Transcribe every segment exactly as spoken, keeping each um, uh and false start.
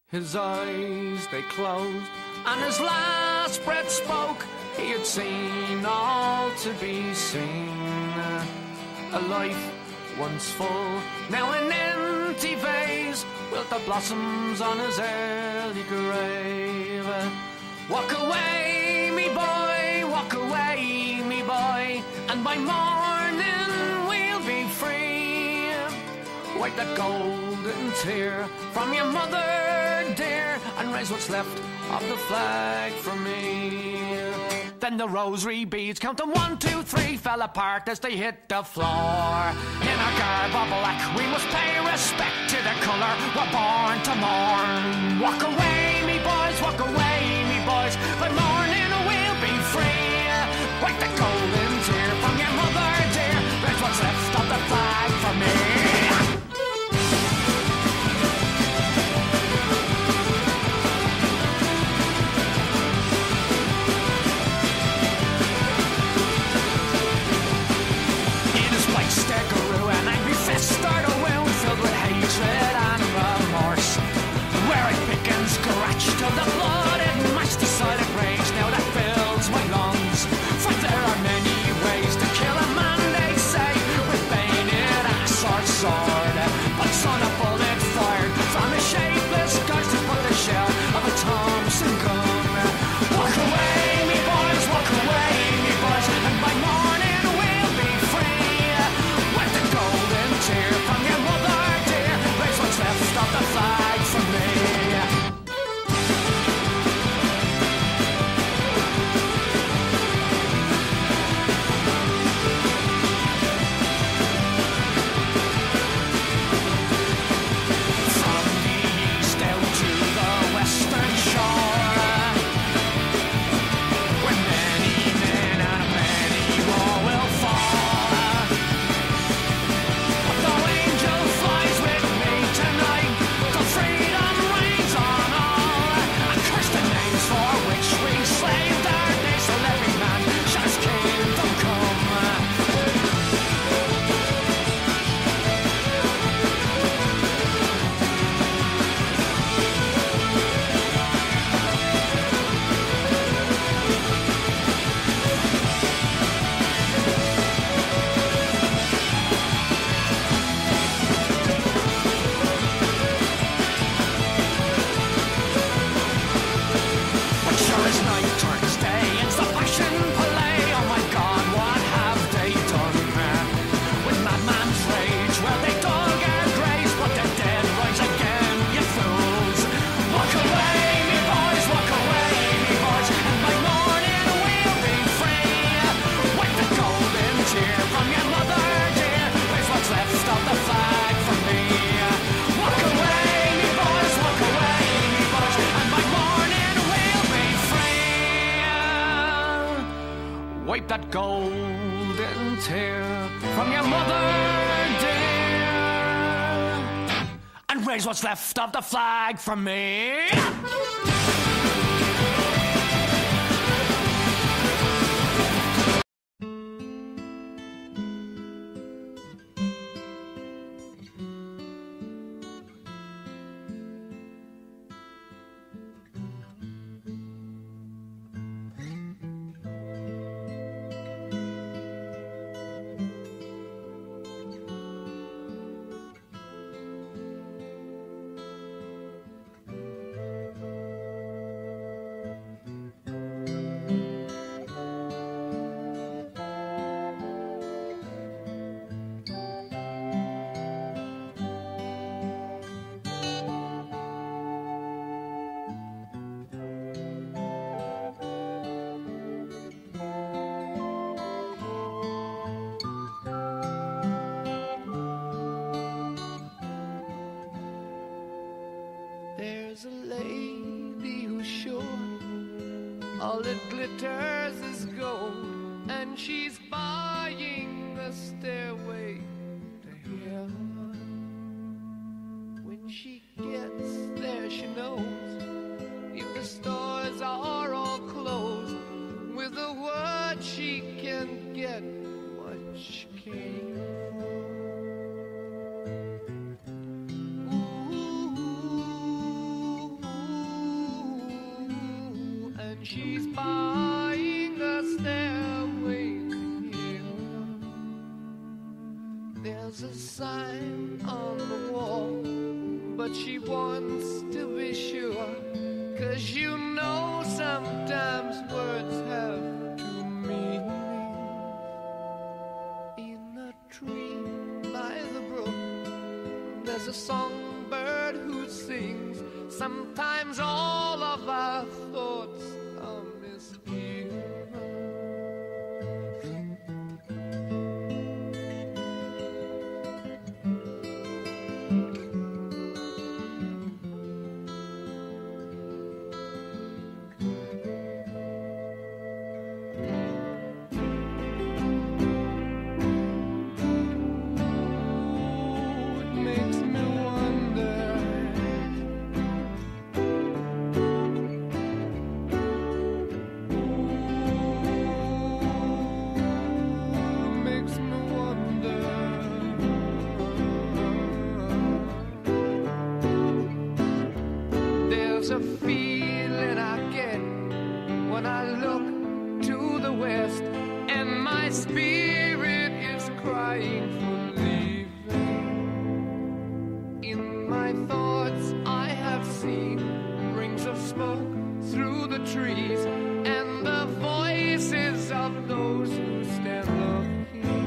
His eyes, they closed, and his last breath spoke. He had seen all to be seen. A life once full, now an empty vase, wilt the blossoms on his early grave. Walk away, me boy, walk away, me boy, and by morning we'll be free. Wipe that golden tear from your mother dear, and raise what's left of the flag for me. Then the rosary beads, counting one, two, three, fell apart as they hit the floor. In our garb of black, we must pay respect to the colour we're born to mourn. Walk away, me boys, walk away, me boys, by morning we'll be free. Wipe the golden tear from your mother dear, raise what's left of the flag for me. Start a wound filled with hatred and remorse, where I pick and scratch till the blood it matched the silent rage now that fills my lungs. For there are many ways to kill a man, they say, with bayonet, axe or sword. But son, a bullet fired from a shapeless ghost has put the shell of a Thompson gun. Walk away, me boys, walk away, me boys, and by morning we'll be free. With the golden tear from your mother dear, raise what's left of the flag for me. From the east out to the western shore, where many men and many more will fall. The angel flies with me tonight, the freedom reigns on all. And curse the names for which we slaved our days, till every man shall his kingdom come. But sure as night turns day, it's the passion play. Oh my God, what have they done? With madman's rage, well they dug our graves, but the dead rise again, you fools. Walk away, me boys, walk away, me boys, and by morning we'll be free. Wipe the golden tear from your mother dear, raise what's left of the flag for me. Walk away, me boys, walk away, me boys, and by morning we'll be free. Wipe that golden tear from your mother dear, and raise what's left of the flag for me. There's a lady who's sure all that glitters is gold, and she's buying a stairway to heaven. When she gets there, she knows if the stores are all closed, with a word she can get what she came for. Ooh, There's a sign on the wall, but she wants to be sure, 'cause you know sometimes words have two meanings. In a tree by the brook, there's a songbird who sings. Sometimes all of our thoughts are misgiven. There's a feeling I get when I look to the west, and my spirit is crying for leaving. In my thoughts I have seen rings of smoke through the trees, and the voices of those who stand looking.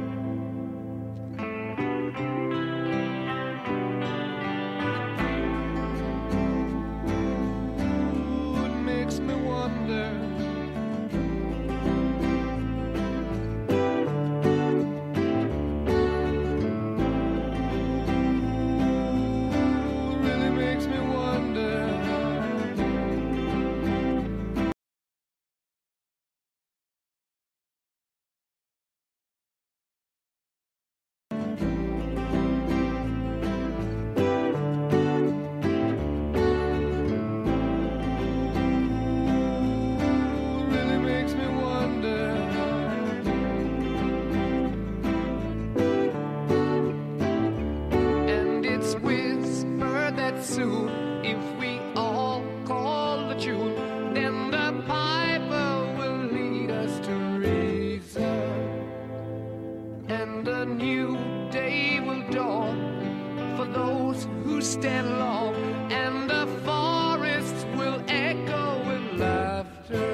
Soon, if we all call the tune, then the piper will lead us to reason, and a new day will dawn for those who stand long, and the forests will echo with laughter.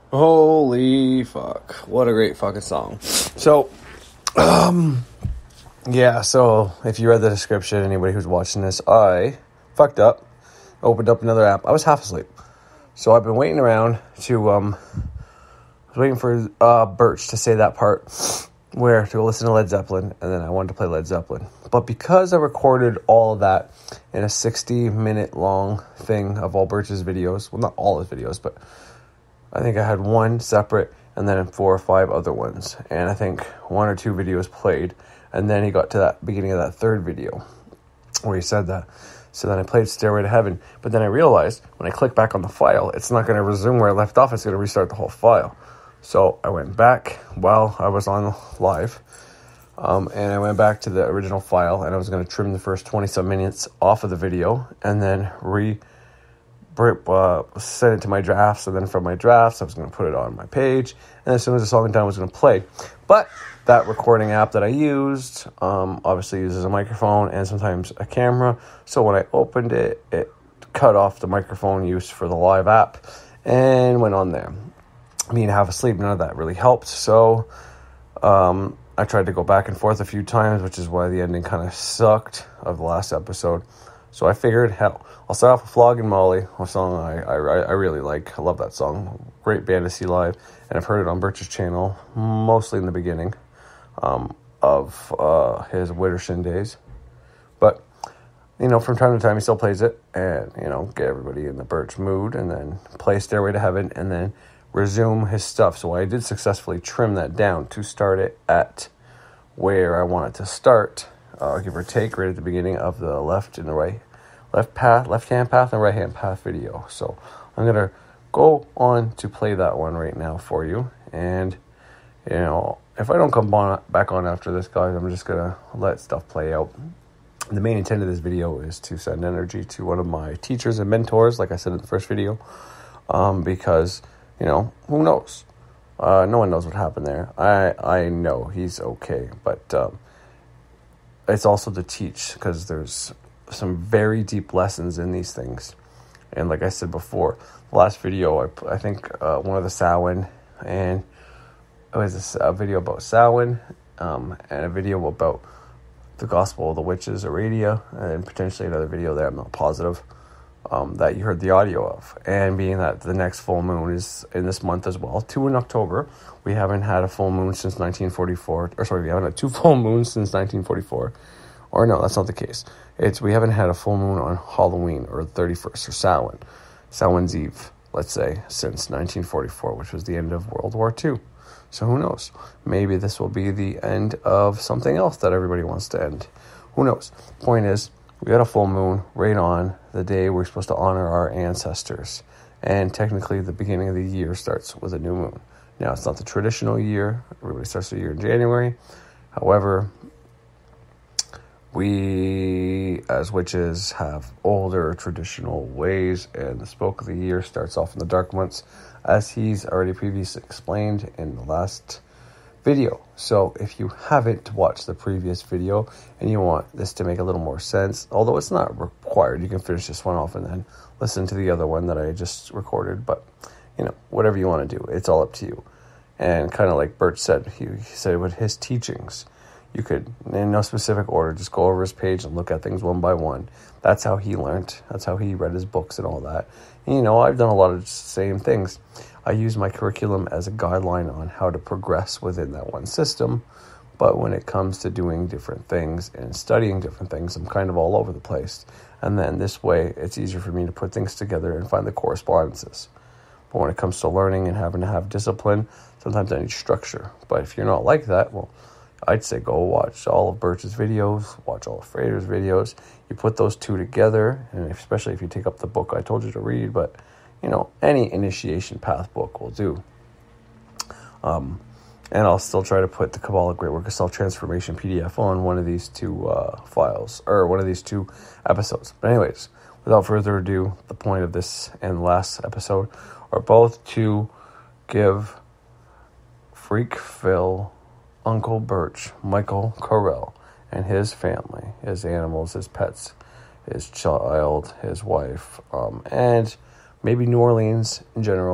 Holy fuck. What a great fucking song. So, um, yeah, so if you read the description, anybody who's watching this, I fucked up, opened up another app. I was half asleep. So I've been waiting around to, um, I was waiting for uh, Birch to say that part where to go listen to Led Zeppelin, and then I wanted to play Led Zeppelin. But because I recorded all of that in a sixty minute long thing of all Birch's videos, well, not all his videos, but I think I had one separate and then four or five other ones. And I think one or two videos played. And then he got to that beginning of that third video where he said that. So then I played Stairway to Heaven. But then I realized when I click back on the file, it's not going to resume where I left off. It's going to restart the whole file. So I went back while I was on live. Um, and I went back to the original file. And I was going to trim the first twenty-some minutes off of the video. And then re... Uh, send it to my drafts, and then from my drafts I was going to put it on my page, and as soon as the song done I was going to play. But that recording app that I used um, obviously uses a microphone and sometimes a camera, so when I opened it, it cut off the microphone use for the live app and went on there. Being half asleep, none of that really helped, so um, I tried to go back and forth a few times, which is why the ending kind of sucked of the last episode. So I figured, hell, I'll start off with Flogging Molly, a song I, I I really like. I love that song. Great band to see live. And I've heard it on Birch's channel, mostly in the beginning um, of uh, his Wittershin days. But, you know, from time to time he still plays it and, you know, get everybody in the Birch mood and then play Stairway to Heaven and then resume his stuff. So I did successfully trim that down to start it at where I want it to start. Uh, give or take, right at the beginning of the left and the right, left path, left-hand path and right-hand path video. So I'm going to go on to play that one right now for you. And, you know, if I don't come on, back on after this, guys, I'm just going to let stuff play out. The main intent of this video is to send energy to one of my teachers and mentors, like I said in the first video, um, because, you know, who knows? Uh, no one knows what happened there. I, I know he's okay, but... Um, it's also to teach, because there's some very deep lessons in these things. And like I said before, the last video, I, I think uh, one of the Samhain, and it was a, a video about Samhain, um, and a video about the Gospel of the Witches, Aradia, and potentially another video there, I'm not positive, um, that you heard the audio of. And being that the next full moon is in this month as well, two in October, we haven't had a full moon since nineteen forty-four, or sorry, we haven't had two full moons since nineteen forty-four, or no, that's not the case. It's, we haven't had a full moon on Halloween, or the thirty-first, or Samhain, Samhain's Eve, let's say, since nineteen forty-four, which was the end of World War Two. So who knows? Maybe this will be the end of something else that everybody wants to end. Who knows? Point is, we got a full moon right on the day we're supposed to honor our ancestors. And technically, the beginning of the year starts with a new moon. Now, it's not the traditional year. Everybody starts the year in January. However, we, as witches, have older traditional ways, and the spoke of the year starts off in the dark months, as he's already previously explained in the last video. So if you haven't watched the previous video and you want this to make a little more sense, although it's not required, you can finish this one off and then listen to the other one that I just recorded. But, you know, whatever you want to do, it's all up to you. And kind of like Birch said, he, he said with his teachings, you could, in no specific order, just go over his page and look at things one by one. That's how he learned. That's how he read his books and all that. And, you know, I've done a lot of the same things. I use my curriculum as a guideline on how to progress within that one system. But when it comes to doing different things and studying different things, I'm kind of all over the place. And then this way, it's easier for me to put things together and find the correspondences. But when it comes to learning and having to have discipline, sometimes I need structure. But if you're not like that, well, I'd say go watch all of Birch's videos, watch all of Frater's videos. You put those two together, and especially if you take up the book I told you to read, but, you know, any initiation path book will do. Um, and I'll still try to put the Kabbalah Great Work of Self-Transformation P D F on one of these two uh, files, or one of these two episodes. But anyways, without further ado, the point of this and the last episode are both to give Freak Phil, Uncle Birch, Michael Correll, and his family, his animals, his pets, his child, his wife, um, and maybe New Orleans in general,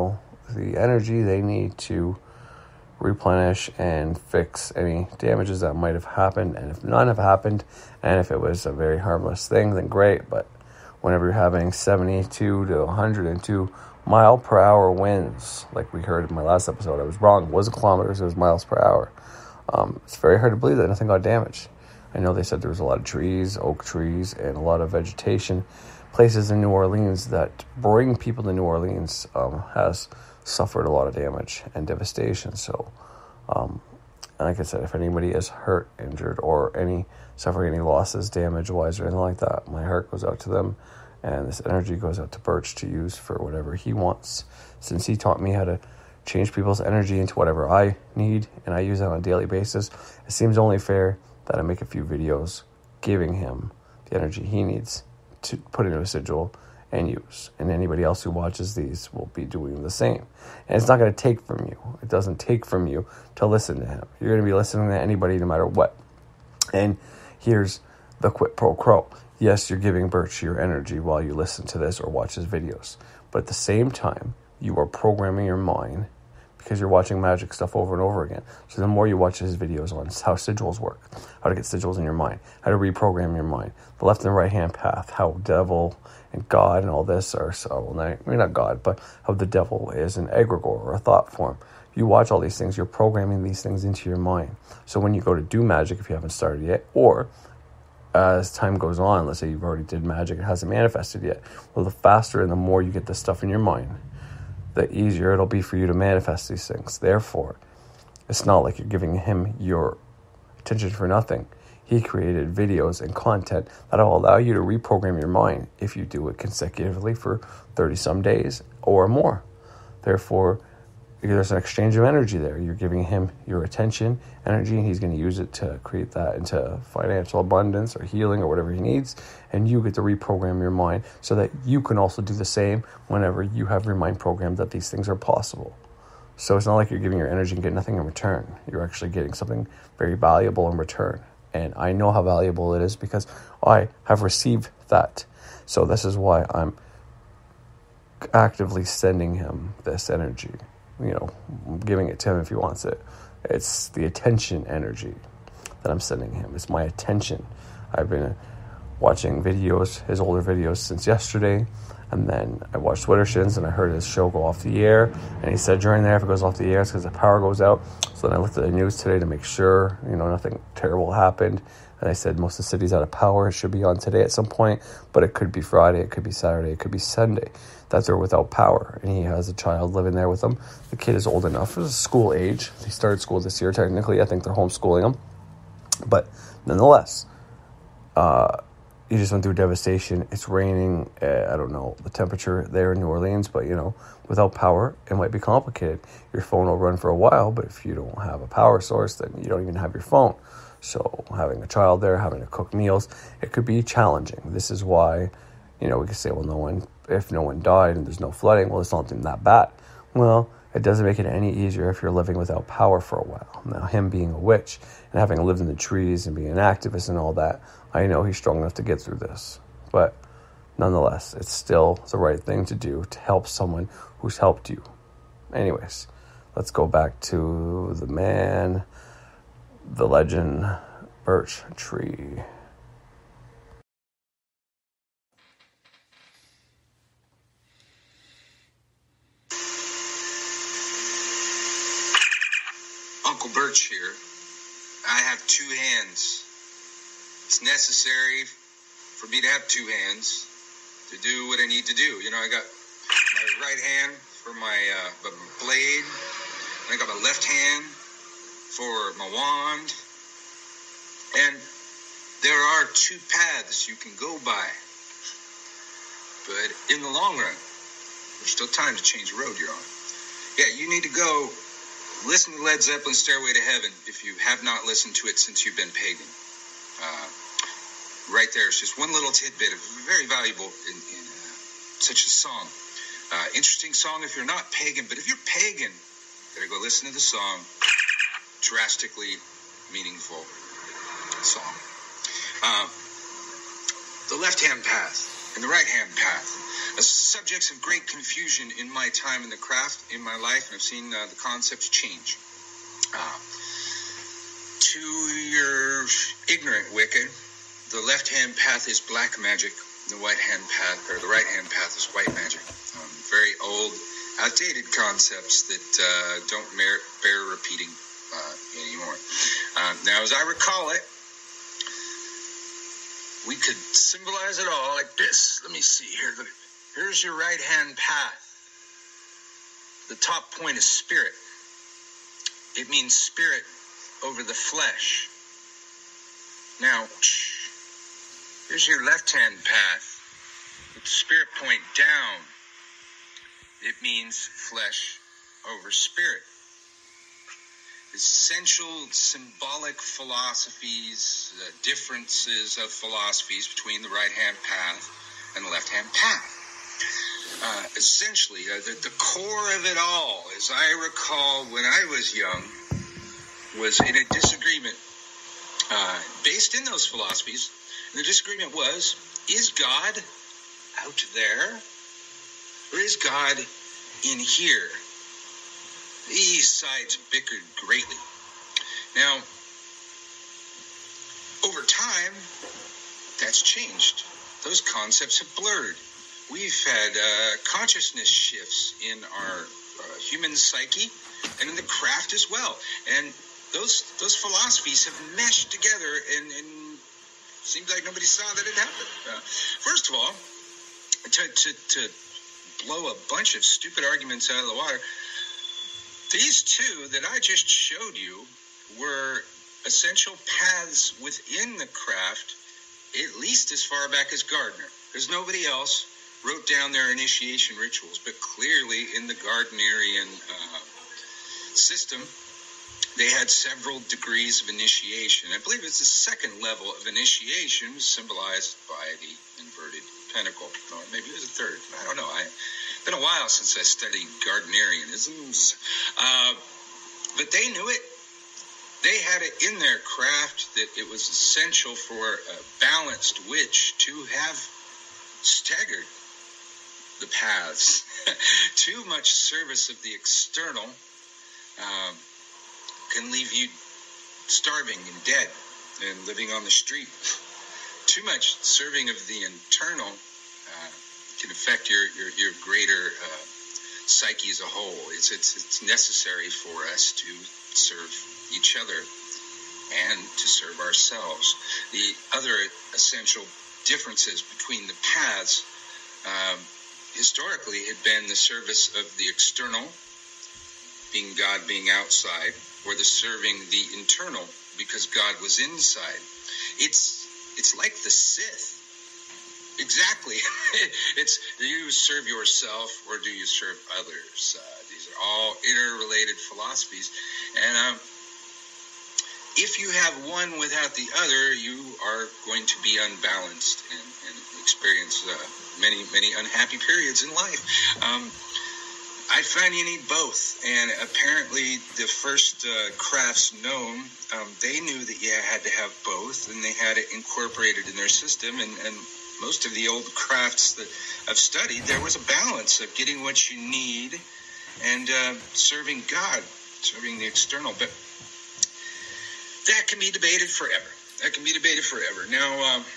the energy they need to replenish and fix any damages that might have happened. And if none have happened, and if it was a very harmless thing, then great. But whenever you're having seventy-two to one hundred two mile per hour winds, like we heard in my last episode, I was wrong. It wasn't kilometers, it was miles per hour. Um, it's very hard to believe that nothing got damaged. I know they said there was a lot of trees, oak trees, and a lot of vegetation. Places in New Orleans that bring people to New Orleans um, has suffered a lot of damage and devastation. So, um, like I said, if anybody is hurt, injured, or any suffering any losses, damage-wise, or anything like that, my heart goes out to them, and this energy goes out to Birch to use for whatever he wants. Since he taught me how to change people's energy into whatever I need, and I use it on a daily basis, it seems only fair that I make a few videos giving him the energy he needs to put into a sigil and use. And anybody else who watches these will be doing the same. And it's not going to take from you. It doesn't take from you to listen to him. You're going to be listening to anybody no matter what. And here's the quid pro quo. Yes, you're giving Birch your energy while you listen to this or watch his videos. But at the same time, you are programming your mind because you're watching magic stuff over and over again. So the more you watch his videos on how sigils work, how to get sigils in your mind, how to reprogram your mind, the left and right hand path, how devil and God and all this are, so, well, not, maybe not God, but how the devil is an egregore or a thought form. If you watch all these things, you're programming these things into your mind. So when you go to do magic, if you haven't started yet, or as time goes on, let's say you've already did magic, it hasn't manifested yet, well, the faster and the more you get this stuff in your mind, the easier it'll be for you to manifest these things. Therefore, it's not like you're giving him your attention for nothing. He created videos and content that will allow you to reprogram your mind if you do it consecutively for thirty-some days or more. Therefore, there's an exchange of energy there. You're giving him your attention, energy, and he's going to use it to create that into financial abundance or healing or whatever he needs. And you get to reprogram your mind so that you can also do the same whenever you have your mind programmed that these things are possible. So it's not like you're giving your energy and getting nothing in return. You're actually getting something very valuable in return. And I know how valuable it is because I have received that. So this is why I'm actively sending him this energy. You know, giving it to him if he wants it. It's the attention energy that I'm sending him. It's my attention. I've been watching videos, his older videos, since yesterday, and then I watched Twittershins, and I heard his show go off the air, and he said during there, if it goes off the air, it's because the power goes out. So then I looked at the news today to make sure, you know, nothing terrible happened, and I said most of the city's out of power. It should be on today at some point, but it could be Friday, it could be Saturday, it could be Sunday. That they're without power, and he has a child living there with him. The kid is old enough. It's school age. He started school this year, technically. I think they're homeschooling him. But nonetheless, uh, he just went through devastation. It's raining. Uh, I don't know the temperature there in New Orleans, but, you know, without power, it might be complicated. Your phone will run for a while, but if you don't have a power source, then you don't even have your phone. So having a child there, having to cook meals, it could be challenging. This is why, you know, we could say, well, no one, if no one died and there's no flooding, well, it's not that bad. Well, it doesn't make it any easier if you're living without power for a while. Now, him being a witch and having lived in the trees and being an activist and all that, I know he's strong enough to get through this. But nonetheless, it's still the right thing to do to help someone who's helped you. Anyways, let's go back to the man, the legend, Birch Tree. Uncle Birch here. I have two hands. It's necessary for me to have two hands to do what I need to do. You know, I got my right hand for my uh, blade, and I got my left hand for my wand. And there are two paths you can go by. But in the long run, there's still time to change the road you're on. Yeah, you need to go listen to Led Zeppelin's Stairway to Heaven if you have not listened to it since you've been pagan. Uh, right there, it's just one little tidbit of very valuable in, in uh, such a song. Uh, interesting song if you're not pagan, but if you're pagan, better go listen to the song. Drastically meaningful song. Uh, the left-hand path and the right-hand path. subjects of great confusion in my time in the craft, in my life, and I've seen uh, the concepts change. Uh, to your ignorant wicked, the left-hand path is black magic, the right-hand path, or the right-hand path is white magic. Um, very old, outdated concepts that uh, don't merit, bear repeating uh, anymore. Uh, now, as I recall it, we could symbolize it all like this. Let me see here. Look, here's your right-hand path. The top point is spirit. It means spirit over the flesh. Now, here's your left-hand path. With the spirit point down, it means flesh over spirit. Essential symbolic philosophies, uh, differences of philosophies between the right-hand path and the left-hand path. Uh, essentially, uh, the, the core of it all, as I recall when I was young, was in a disagreement uh, based in those philosophies. And the disagreement was, is God out there or is God in here? These sides bickered greatly. Now, over time, that's changed. Those concepts have blurred. We've had uh, consciousness shifts in our uh, human psyche and in the craft as well. And those those philosophies have meshed together, and, and seems like nobody saw that it happened. Uh, first of all, to, to, to blow a bunch of stupid arguments out of the water, these two that I just showed you were essential paths within the craft, at least as far back as Gardner. There's nobody else wrote down their initiation rituals, but clearly in the Gardnerian uh, system, they had several degrees of initiation. I believe it's the second level of initiation symbolized by the inverted pentacle. Or maybe it was a third. I don't know. I, it's been a while since I studied Gardnerianisms. Uh, but they knew it. They had it in their craft that it was essential for a balanced witch to have staggered the paths. Too much service of the external um, can leave you starving and dead and living on the street. Too much serving of the internal uh, can affect your your, your greater uh, psyche as a whole. It's, it's it's necessary for us to serve each other and to serve ourselves. The other essential differences between the paths um, historically had been the service of the external, being God being outside, or the serving the internal because God was inside. It's it's like the Sith. Exactly. It's, do you serve yourself or do you serve others? Uh, these are all interrelated philosophies. And um, if you have one without the other, you are going to be unbalanced and, and experience uh, many, many unhappy periods in life. Um, I find you need both, and apparently the first uh, crafts known, um, they knew that you had to have both, and they had it incorporated in their system, and, and most of the old crafts that I've studied, there was a balance of getting what you need and uh, serving God, serving the external, but that can be debated forever. That can be debated forever. Now, um,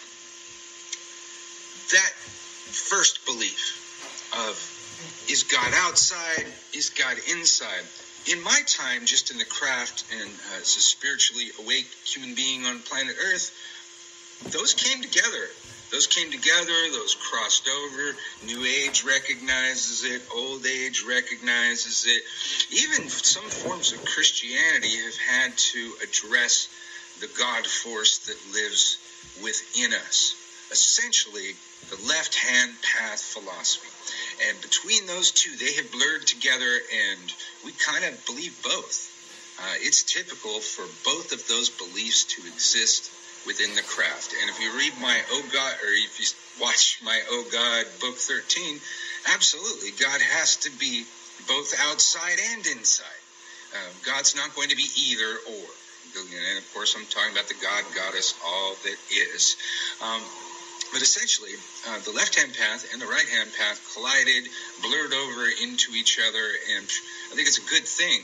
that first belief of is God outside? Is God inside? In my time, just in the craft and uh, as a spiritually awake human being on planet Earth, those came together. Those came together. Those crossed over. New Age recognizes it. Old Age recognizes it. Even some forms of Christianity have had to address the God force that lives within us. Essentially, the left-hand path philosophy. And between those two, they have blurred together, and we kind of believe both. Uh, it's typical for both of those beliefs to exist within the craft. And if you read my Oh God, or if you watch my Oh God Book thirteen, absolutely, God has to be both outside and inside. Um, God's not going to be either or. And of course, I'm talking about the God, Goddess, all that is. Um, But essentially, uh, the left-hand path and the right-hand path collided, blurred over into each other, and I think it's a good thing.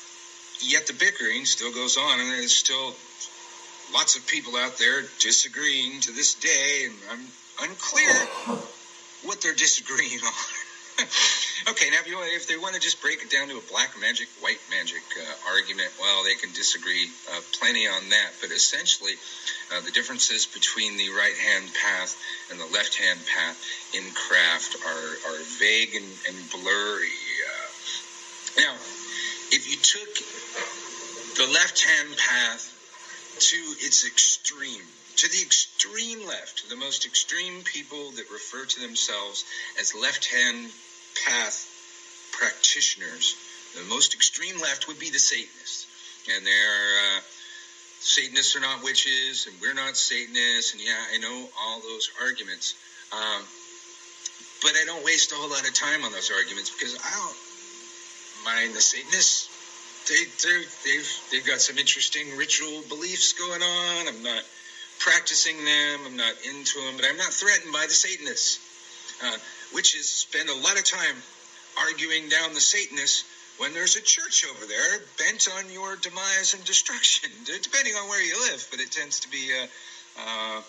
Yet the bickering still goes on, and there's still lots of people out there disagreeing to this day, and I'm unclear what they're disagreeing on. Okay, now if, you, if they want to just break it down to a black magic, white magic uh, argument, well, they can disagree uh, plenty on that. But essentially, uh, the differences between the right-hand path and the left-hand path in craft are, are vague and, and blurry. Uh, now, if you took the left-hand path to its extreme, to the extreme left, the most extreme people that refer to themselves as left-hand path practitioners, the most extreme left would be the Satanists. And they're, uh, Satanists are not witches, and we're not Satanists, and yeah, I know all those arguments. Um, but I don't waste a whole lot of time on those arguments because I don't mind the Satanists. They, they've, they've got some interesting ritual beliefs going on. I'm not practicing them. I'm not into them, but I'm not threatened by the Satanists. Uh, witches spend a lot of time arguing down the Satanists when there's a church over there bent on your demise and destruction, depending on where you live, but it tends to be uh, uh,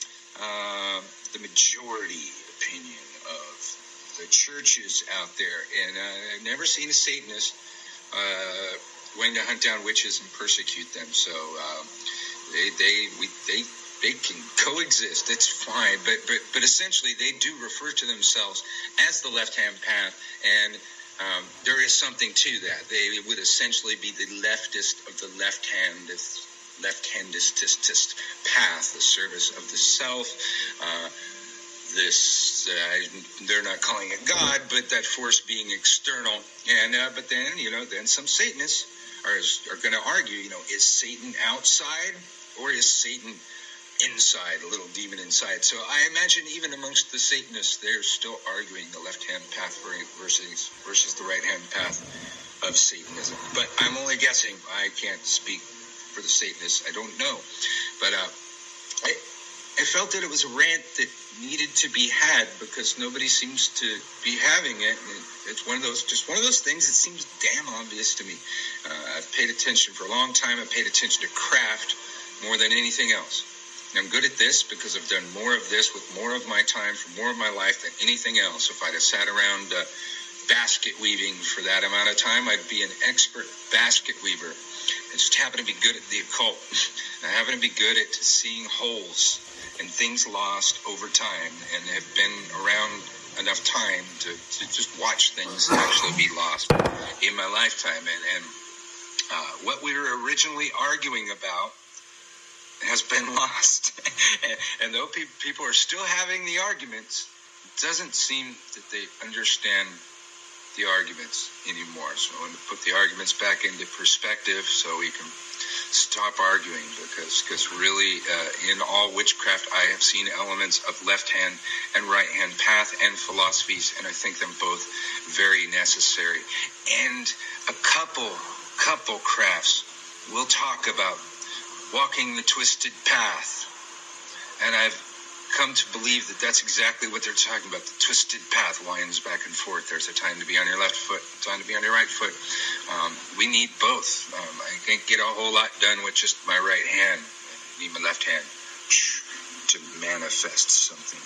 uh, the majority opinion of the churches out there. And uh, I've never seen a Satanist uh, going to hunt down witches and persecute them. So uh, they they we, they they can coexist. It's fine. But but but essentially, they do refer to themselves as the left-hand path, and um, there is something to that. They would essentially be the leftist of the left-hand left-handist path, the service of the self. Uh, This, uh, they're not calling it God, but that force being external. And, uh, but then, you know, then some Satanists are, are going to argue, you know, is Satan outside or is Satan inside, a little demon inside? So I imagine even amongst the Satanists, they're still arguing the left-hand path versus, versus the right-hand path of Satanism. But I'm only guessing. I can't speak for the Satanists. I don't know. But, uh, I, I felt that it was a rant that needed to be had because nobody seems to be having it. And it's one of those, just one of those things that seems damn obvious to me. Uh, I've paid attention for a long time. I've paid attention to craft more than anything else. And I'm good at this because I've done more of this with more of my time for more of my life than anything else. If I'd have sat around uh, basket weaving for that amount of time, I'd be an expert basket weaver. I just happen to be good at the occult. I happen to be good at seeing holes and things lost over time, and have been around enough time to, to just watch things actually be lost in my lifetime. And, and uh, what we were originally arguing about has been lost. and, and though pe- people are still having the arguments, it doesn't seem that they understand the arguments anymore. So I want to put the arguments back into perspective so we can stop arguing, because because really uh, in all witchcraft I have seen elements of left-hand and right-hand path and philosophies, and I think them both very necessary. And a couple, couple crafts will talk about walking the twisted path, and I've come to believe that that's exactly what they're talking about. The twisted path winds back and forth. There's a time to be on your left foot, a time to be on your right foot. Um, we need both. Um, I can't get a whole lot done with just my right hand. I need my left hand to manifest something.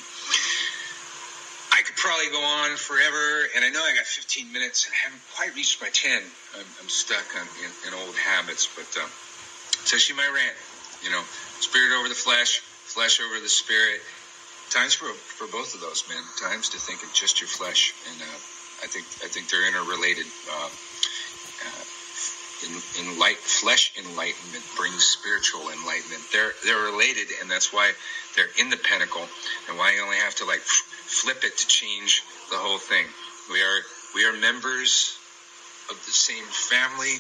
I could probably go on forever, and I know I got fifteen minutes and I haven't quite reached my ten. I'm, I'm stuck on, in, in old habits, but um, it's actually my rant. You know, spirit over the flesh, flesh over the spirit. Times for for both of those, man. Times to think of just your flesh, and uh, I think I think they're interrelated. Uh, uh, in, in light, flesh enlightenment brings spiritual enlightenment. They're they're related, and that's why they're in the pentacle, and why you only have to like f- flip it to change the whole thing. We are we are members of the same family.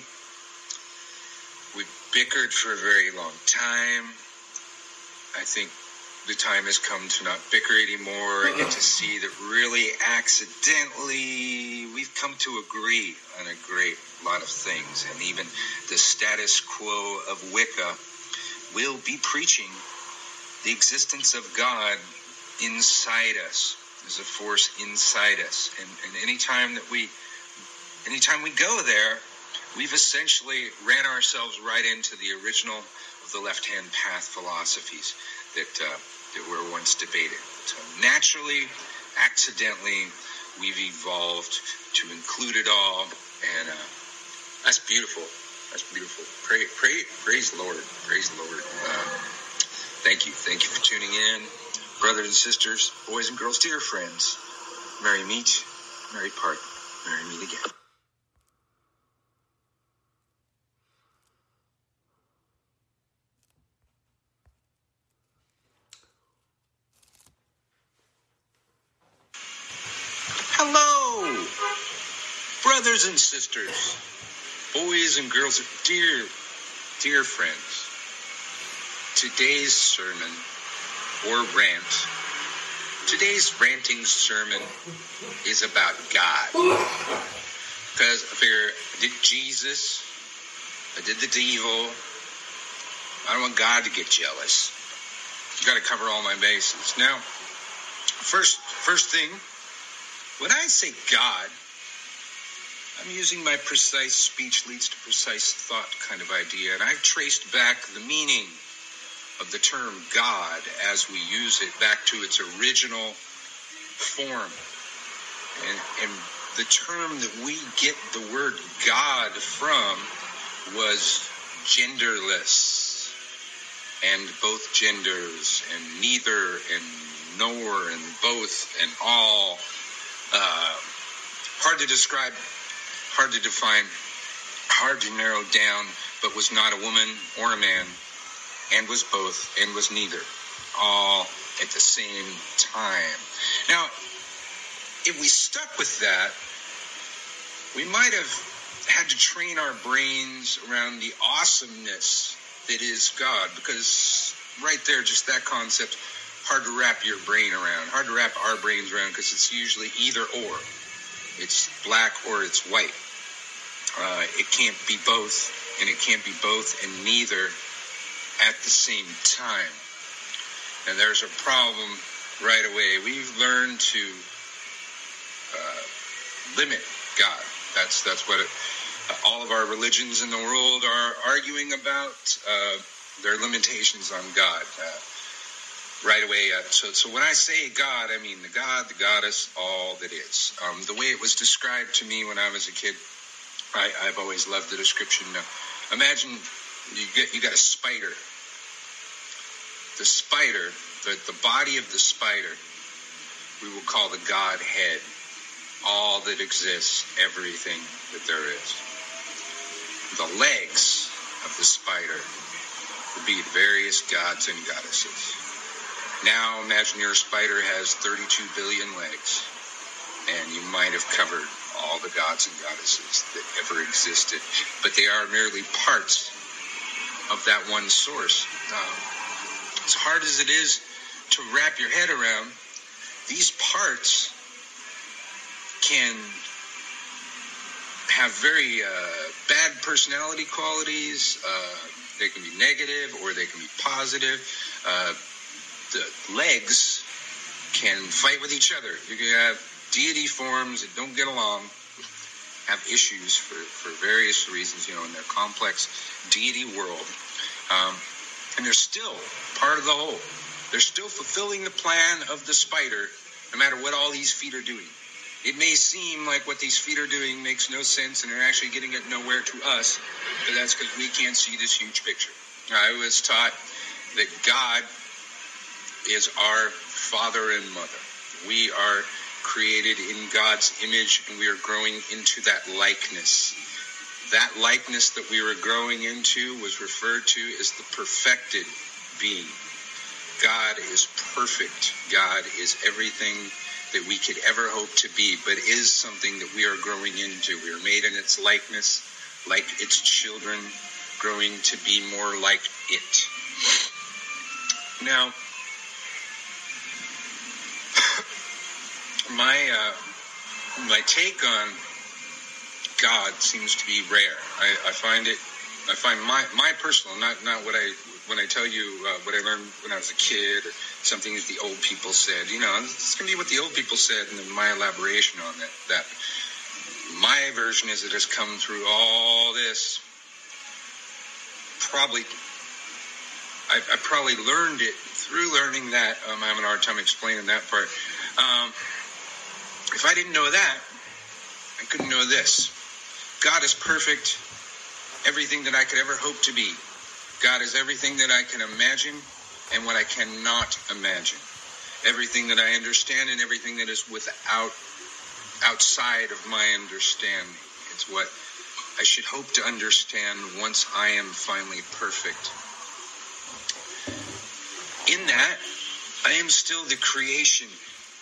We bickered for a very long time. I think the time has come to not bicker anymore and to see that really accidentally we've come to agree on a great lot of things. And even the status quo of Wicca will be preaching the existence of God inside us. There's a force inside us. And, and anytime that we, anytime we go there, we've essentially ran ourselves right into the original of the left-hand path philosophies that, uh, that were once debated. So naturally, accidentally, we've evolved to include it all. And uh, that's beautiful. That's beautiful. Pray, pray, praise the Lord. Praise the Lord. Uh, thank you. Thank you for tuning in. Brothers and sisters, boys and girls, dear friends, merry meet, merry part, merry meet again. Hello, brothers and sisters, boys and girls, dear, dear friends. Today's sermon or rant, today's ranting sermon is about God. Because I figure I did Jesus, I did the devil. I don't want God to get jealous. You got to cover all my bases. Now, first, first thing, when I say God, I'm using my precise speech leads to precise thought kind of idea, and I've traced back the meaning of the term God as we use it back to its original form. And, and the term that we get the word God from was genderless, and both genders, and neither, and nor, and both, and all. Uh, hard to describe, hard to define, hard to narrow down, but was not a woman or a man, and was both, and was neither, all at the same time. Now, if we stuck with that, we might have had to train our brains around the awesomeness that is God, because right there, just that concept, hard to wrap your brain around, hard to wrap our brains around, because it's usually either or. It's black or it's white. Uh, it can't be both, and it can't be both and neither at the same time. And there's a problem right away. We've learned to uh, limit God. That's that's what it, uh, all of our religions in the world are arguing about, uh, their limitations on God. Uh, right away. Uh, so, so when I say God, I mean the God, the goddess, all that is. Um, the way it was described to me when I was a kid, I, I've always loved the description. Uh, imagine you get you got a spider. The spider, the, the body of the spider, we will call the Godhead. All that exists, everything that there is. The legs of the spider will be the various gods and goddesses. Now imagine your spider has thirty-two billion legs, and you might have covered all the gods and goddesses that ever existed, but they are merely parts of that one source. Um, as hard as it is to wrap your head around, these parts can have very uh, bad personality qualities. Uh, they can be negative or they can be positive. Uh, the legs can fight with each other. You can have deity forms that don't get along, have issues for, for various reasons, you know, in their complex deity world. Um, and they're still part of the whole. They're still fulfilling the plan of the spider, no matter what all these feet are doing. It may seem like what these feet are doing makes no sense and they're actually getting it nowhere to us, but that's because we can't see this huge picture. I was taught that God is our father and mother. We are created in God's image, and we are growing into that likeness. That likeness that we were growing into was referred to as the perfected being. God is perfect. God is everything that we could ever hope to be, but is something that we are growing into. We are made in its likeness, like its children, growing to be more like it. Now, my uh, my take on God seems to be rare. I, I find it I find my, my personal, not not what I when I tell you uh, what I learned when I was a kid, or something that the old people said. You know, it's going to be what the old people said, and then my elaboration on that. That my version is it has come through all this. Probably, I, I probably learned it through learning that. Um, I'm having a hard time explaining that part. Um, if I didn't know that, I couldn't know this. God is perfect. Everything that I could ever hope to be. God is everything that I can imagine and what I cannot imagine. Everything that I understand and everything that is without, outside of my understanding. It's what I should hope to understand once I am finally perfect. In that, I am still the creation.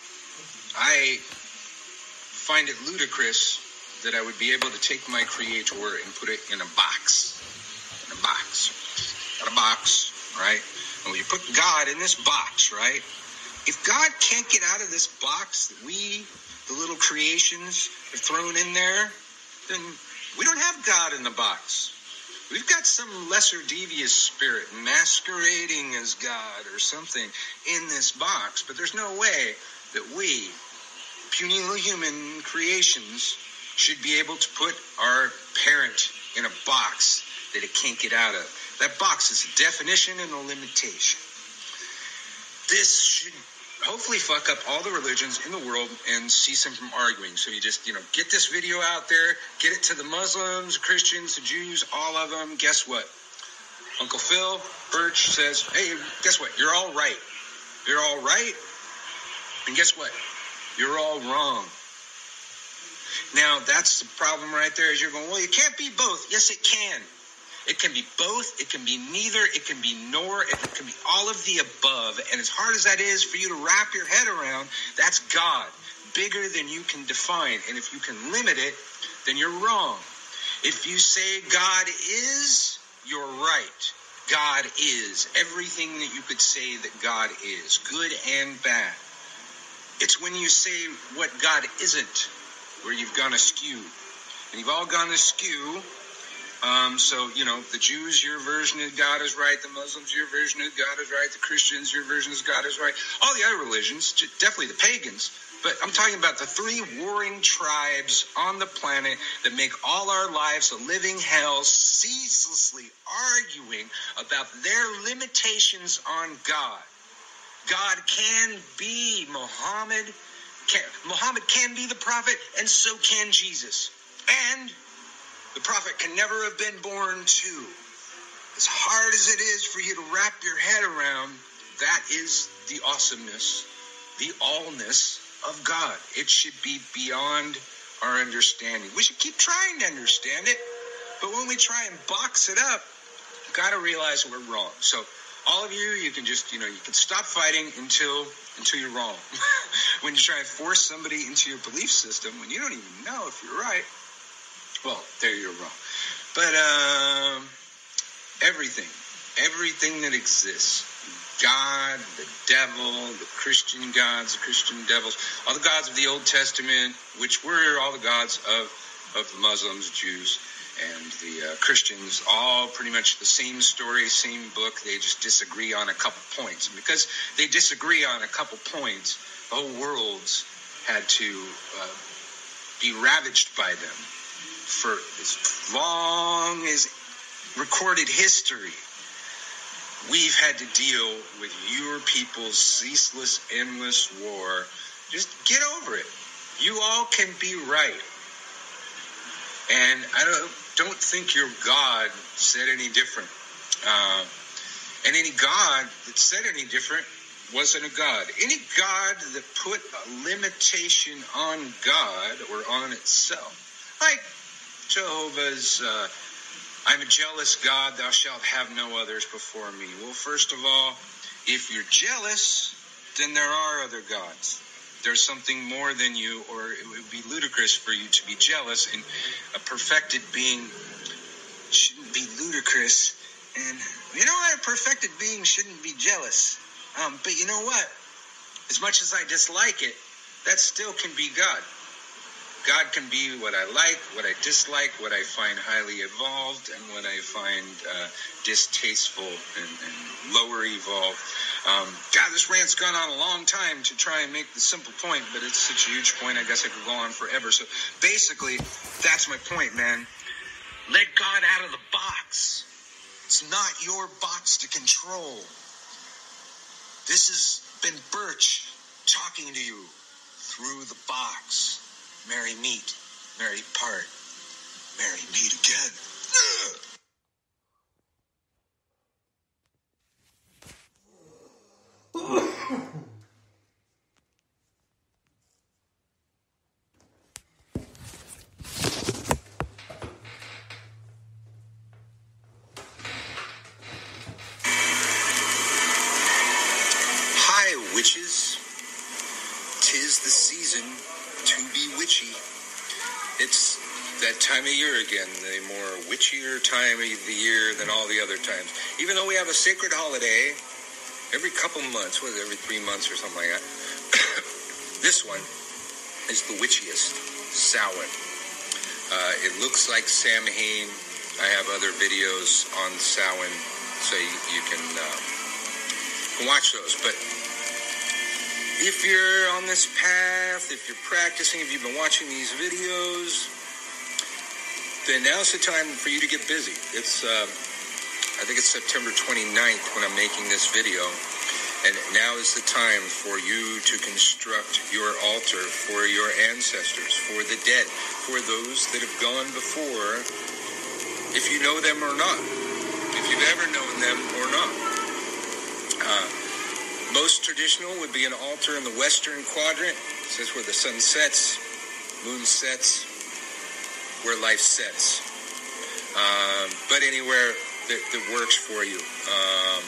I find it ludicrous that I would be able to take my creator and put it in a box. In a box. Got a box, right? And when you put God in this box, right? If God can't get out of this box that we, the little creations, have thrown in there, then we don't have God in the box. We've got some lesser devious spirit masquerading as God or something in this box. But there's no way that we, puny little human creations, should be able to put our parent in a box that it can't get out of. That box is a definition and a limitation. This should hopefully fuck up all the religions in the world and cease them from arguing. So you just, you know, get this video out there, get it to the Muslims, Christians, the Jews, all of them. Guess what? Uncle Phil Birch says, hey, guess what? You're all right. You're all right. And guess what? You're all wrong. Now, that's the problem right there, is you're going, well, it can't be both. Yes, it can. It can be both. It can be neither. It can be nor. It can be all of the above. And as hard as that is for you to wrap your head around, that's God, bigger than you can define. And if you can limit it, then you're wrong. If you say God is, you're right. God is everything that you could say that God is, good and bad. It's when you say what God isn't where you've gone askew. And you've all gone askew. Um, so, you know, the Jews, your version of God is right. The Muslims, your version of God is right. The Christians, your version of God is right. All the other religions, definitely the pagans. But I'm talking about the three warring tribes on the planet that make all our lives a living hell, ceaselessly arguing about their limitations on God. God can be Muhammad. Can, Muhammad can be the prophet, and so can Jesus. And the prophet can never have been born too. As hard as it is for you to wrap your head around, that is the awesomeness, the allness of God. It should be beyond our understanding. We should keep trying to understand it, but when we try and box it up, we've got to realize we're wrong. So all of you, you can just, you know, you can stop fighting until until you're wrong. When you try and force somebody into your belief system, when you don't even know if you're right, well, there you're wrong. But um, everything, everything that exists, God, the devil, the Christian gods, the Christian devils, all the gods of the Old Testament, which were all the gods of, of the Muslims, Jews, and the uh, Christians, all pretty much the same story, same book. They just disagree on a couple points. And because they disagree on a couple points, the whole world's had to uh, be ravaged by them for as long as recorded history. We've had to deal with your people's ceaseless, endless war. Just get over it. You all can be right. And I don't, don't think your God said any different. Uh, and any God that said any different wasn't a God. Any God that put a limitation on God or on itself, like Jehovah's, uh, I'm a jealous God, thou shalt have no others before me. Well, first of all, if you're jealous, then there are other gods. There's something more than you, or it would be ludicrous for you to be jealous, and a perfected being shouldn't be ludicrous. And you know what? A perfected being shouldn't be jealous. Um, but you know what? As much as I dislike it, that still can be God. God can be what I like, what I dislike, what I find highly evolved, and what I find uh, distasteful and, and lower evolved. Um, God, this rant's gone on a long time to try and make the simple point, but it's such a huge point, I guess I could go on forever. So basically, that's my point, man. Let God out of the box. It's not your box to control. This has been Birch talking to you through the box. Merry meet, merry part, merry meet again. Ugh. Hi, witches. 'Tis the season to be witchy. It's that time of year again, the more witchier time of the year than all the other times. Even though we have a sacred holiday every couple months, what is it, every three months or something like that, this one is the witchiest, Samhain. Uh, it looks like Samhain. I have other videos on Samhain, so you, you can, uh, can watch those. But if you're on this path, if you're practicing, if you've been watching these videos, then now's the time for you to get busy. It's, uh, I think it's September twenty-ninth when I'm making this video. And now is the time for you to construct your altar for your ancestors, for the dead, for those that have gone before, if you know them or not, if you've ever known them or not. Uh, most traditional would be an altar in the western quadrant. This is where the sun sets, moon sets, where life sets. Um, but anywhere that, that works for you. Um,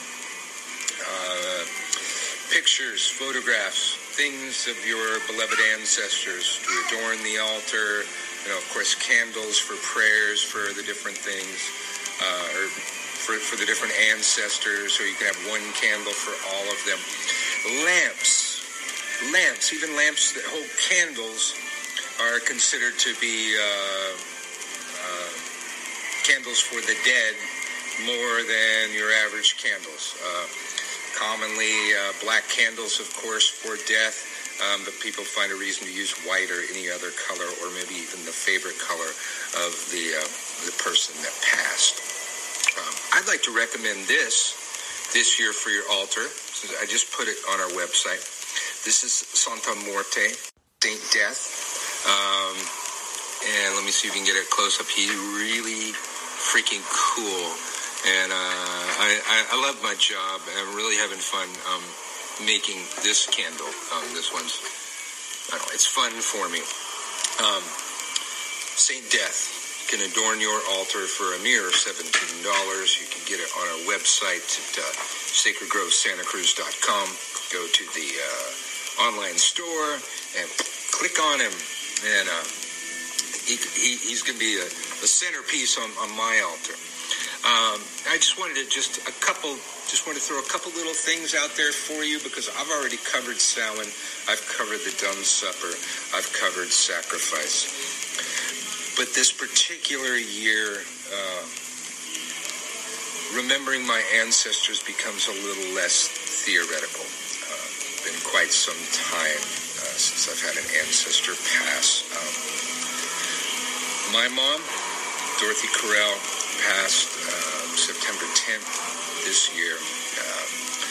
uh, pictures, photographs, things of your beloved ancestors to adorn the altar. You know, of course, candles for prayers for the different things, uh, or for, for the different ancestors, so you can have one candle for all of them. Lamps, lamps, even lamps that hold candles are considered to be uh, uh, candles for the dead more than your average candles. Uh, commonly, uh, black candles, of course, for death, um, but people find a reason to use white or any other color, or maybe even the favorite color of the uh, the person that passed. Um, I'd like to recommend this this year for your altar. I just put it on our website. This is Santa Muerte, Saint Death. Um, and let me see if you can get it close up. He's really freaking cool. And uh, I, I, I love my job. I'm really having fun um, making this candle. Um, this one's, I don't know, it's fun for me. Um, Saint Death. You can adorn your altar for a mere seventeen dollars. You can get it on our website at uh, sacred grove santa cruz dot com. Go to the uh, online store and click on him. And uh, he, he, he's going to be a, a centerpiece on, on my altar. Um, I just wanted to just a couple, just want to throw a couple little things out there for you, because I've already covered Samhain, I've covered the Dumb Supper, I've covered sacrifice. But this particular year, uh, remembering my ancestors becomes a little less theoretical. Uh, been quite some time uh, since I've had an ancestor pass. Um, my mom, Dorothy Carell, passed uh, September tenth this year. Uh,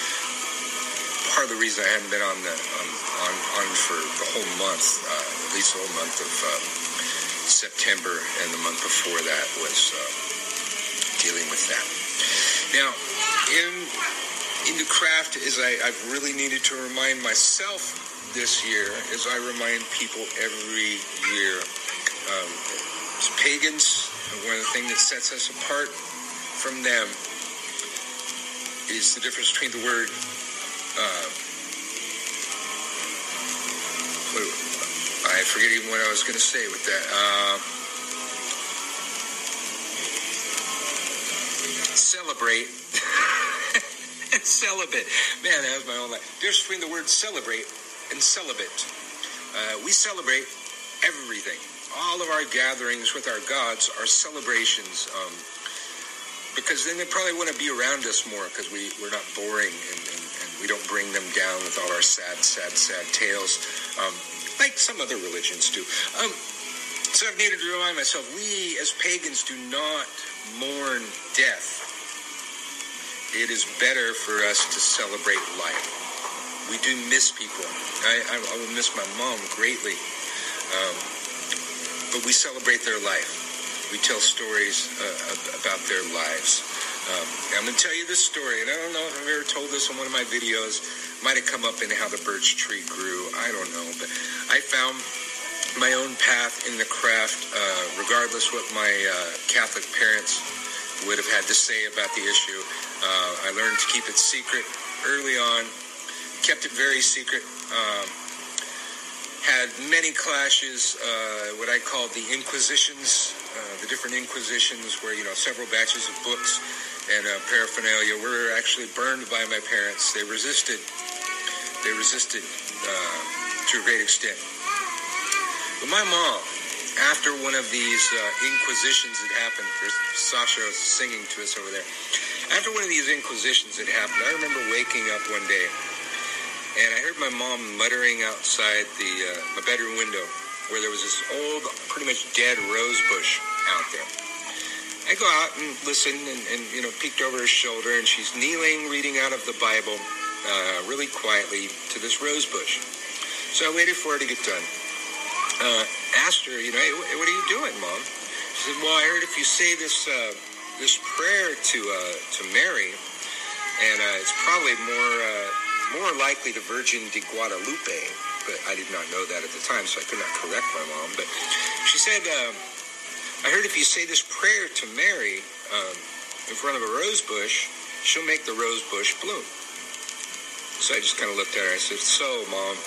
part of the reason I haven't been on the on on, on for the whole month, uh, at least the whole month of uh, September, and the month before that was uh, dealing with that. Now, in in the craft, is I, I've really needed to remind myself this year, as I remind people every year, um, as pagans. One of the things that sets us apart from them is the difference between the word, uh, I forget even what I was going to say with that. Uh, celebrate and celibate. Man, that was my own life. The difference between the word celebrate and celibate. Uh, we celebrate everything. all of our gatherings with our gods are celebrations, um, because then they probably want to be around us more because we, we're not boring and, and, and we don't bring them down with all our sad, sad, sad tales, um, like some other religions do. Um, so I've needed to remind myself, we as pagans do not mourn death. It is better for us to celebrate life. We do miss people. I, I, I will miss my mom greatly. Um, but we celebrate their life. We tell stories uh, about their lives. Um, I'm going to tell you this story, and I don't know if I've ever told this on one of my videos. It might have come up in how the birch tree grew. I don't know. But I found my own path in the craft, uh, regardless what my uh, Catholic parents would have had to say about the issue. Uh, I learned to keep it secret early on, kept it very secret, um, had many clashes, uh, what I called the Inquisitions, uh, the different Inquisitions where, you know, several batches of books and uh, paraphernalia were actually burned by my parents. They resisted, they resisted uh, to a great extent. But my mom, after one of these uh, inquisitions had happened, there's Sasha singing to us over there. After one of these inquisitions had happened, I remember waking up one day, and I heard my mom muttering outside the uh, my bedroom window, where there was this old, pretty much dead rose bush out there. I go out and listen, and, and you know, peeked over her shoulder, and she's kneeling, reading out of the Bible, uh, really quietly, to this rose bush. So I waited for her to get done. Uh, asked her, you know, hey, what are you doing, Mom? She said, well, I heard if you say this uh, this prayer to uh, to Mary, and uh, it's probably more uh, more likely to Virgin de Guadalupe, but I did not know that at the time, so I could not correct my mom. But she said, uh, I heard if you say this prayer to Mary um, in front of a rose bush, she'll make the rose bush bloom. So I just kind of looked at her and I said, so, Mom,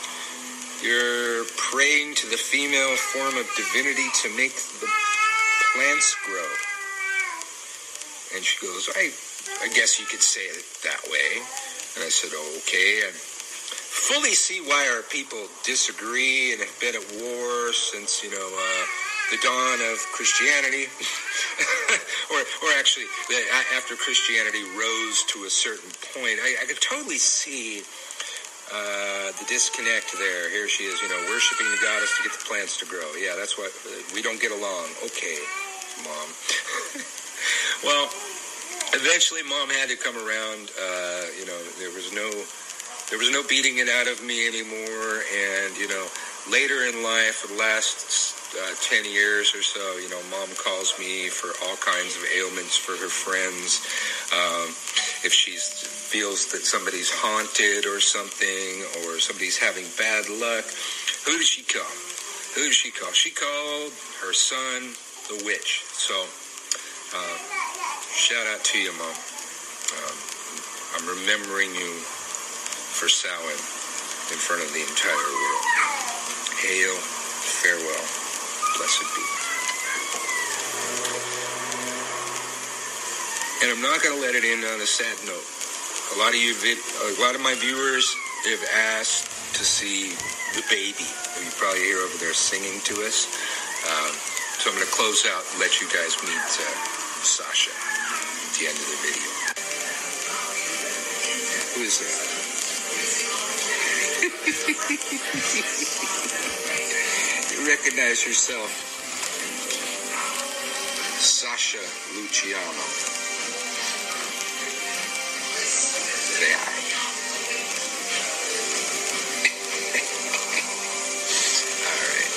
you're praying to the female form of divinity to make the plants grow. And she goes, I I guess you could say it that way. And I said, oh, okay. I fully see why our people disagree and have been at war since, you know, uh, the dawn of Christianity. or or actually, after Christianity rose to a certain point. I, I could totally see Uh, the disconnect there. Here she is, you know, worshiping the goddess to get the plants to grow. Yeah, that's what, uh, we don't get along. Okay, Mom. Well, eventually Mom had to come around. Uh, you know, there was no, there was no beating it out of me anymore. And, you know, later in life, for the last uh, ten years or so, you know, Mom calls me for all kinds of ailments for her friends. Um, if she feels that somebody's haunted or something, or somebody's having bad luck, who does she call? Who does she call? She called her son, the witch. So, uh, shout out to you, Mom. Um, I'm remembering you for Samhain in front of the entire world. Hail, farewell, blessed be. And I'm not going to let it end on a sad note. A lot of you, a lot of my viewers have asked to see the baby, who you probably hear over there singing to us. Um, so I'm going to close out and let you guys meet uh, Sasha at the end of the video. Who is that? You recognize yourself. Sasha Luciano. Say hi. All right.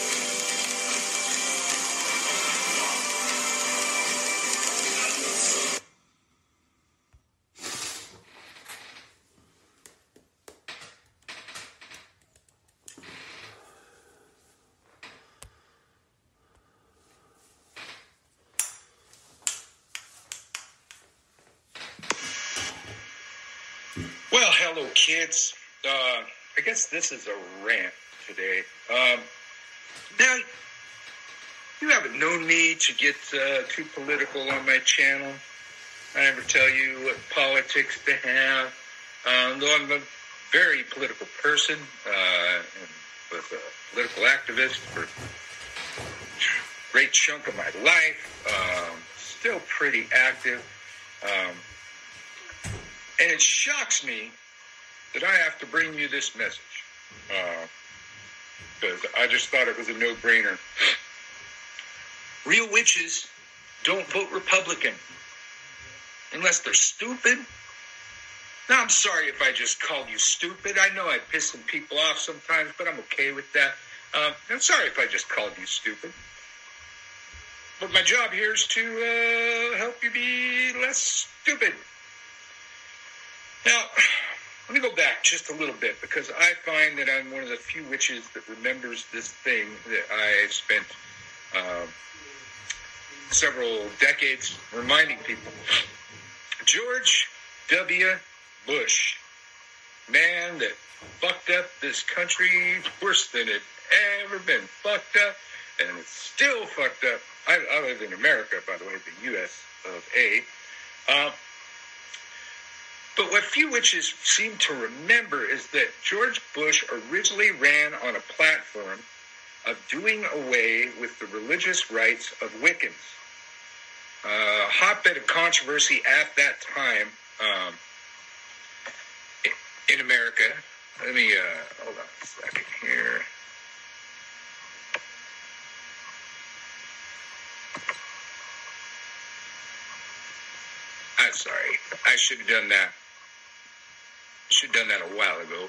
Well, hello, kids. Uh, I guess this is a rant today. Um, now, you haven't known me to get uh, too political on my channel. I never tell you what politics to have. Um, though I'm a very political person, uh, and was a political activist for great chunk of my life, um, still pretty active. Um, and it shocks me that I have to bring you this message, because uh, I just thought it was a no-brainer. Real witches don't vote Republican unless they're stupid. Now, I'm sorry if I just called you stupid. I know I piss some people off sometimes, but I'm okay with that. Uh, I'm sorry if I just called you stupid. But my job here is to uh, help you be less stupid. Now, let me go back just a little bit, because I find that I'm one of the few witches that remembers this thing that I spent uh, several decades reminding people. George W. Bush, man that fucked up this country worse than it ever been fucked up, and it's still fucked up. I, I live in America, by the way, the U S of A. Uh, but what few witches seem to remember is that George Bush originally ran on a platform of doing away with the religious rights of Wiccans. A uh, hotbed of controversy at that time um, in America. Let me, uh, hold on a second here. I'm sorry. I should have done that. I should have done that a while ago.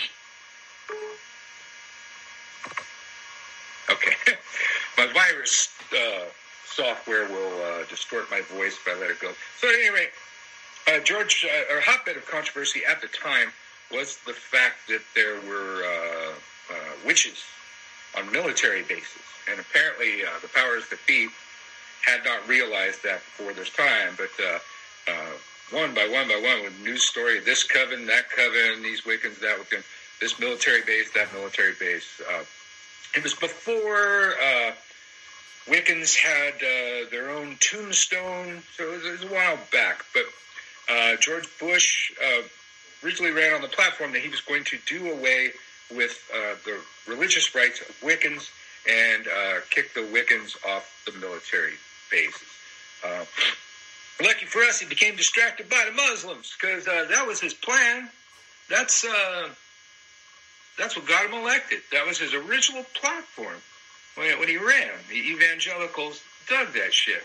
Okay. My virus uh, software will uh, distort my voice if I let it go. So at any rate, uh, George, uh, or hotbed of controversy at the time was the fact that there were uh, uh, witches on military bases. And apparently uh, the powers that be had not realized that before this time, but uh, uh, one by one by one, with news story, this coven, that coven, these Wiccans, that Wiccan, this military base, that military base. Uh, it was before uh, Wiccans had uh, their own tombstone, so it was, it was a while back. But uh, George Bush uh, originally ran on the platform that he was going to do away with uh, the religious rights of Wiccans and uh, kick the Wiccans off the military bases. Uh, lucky for us, he became distracted by the Muslims, because uh, that was his plan. That's uh, that's what got him elected. That was his original platform when, when he ran. The evangelicals dug that shit.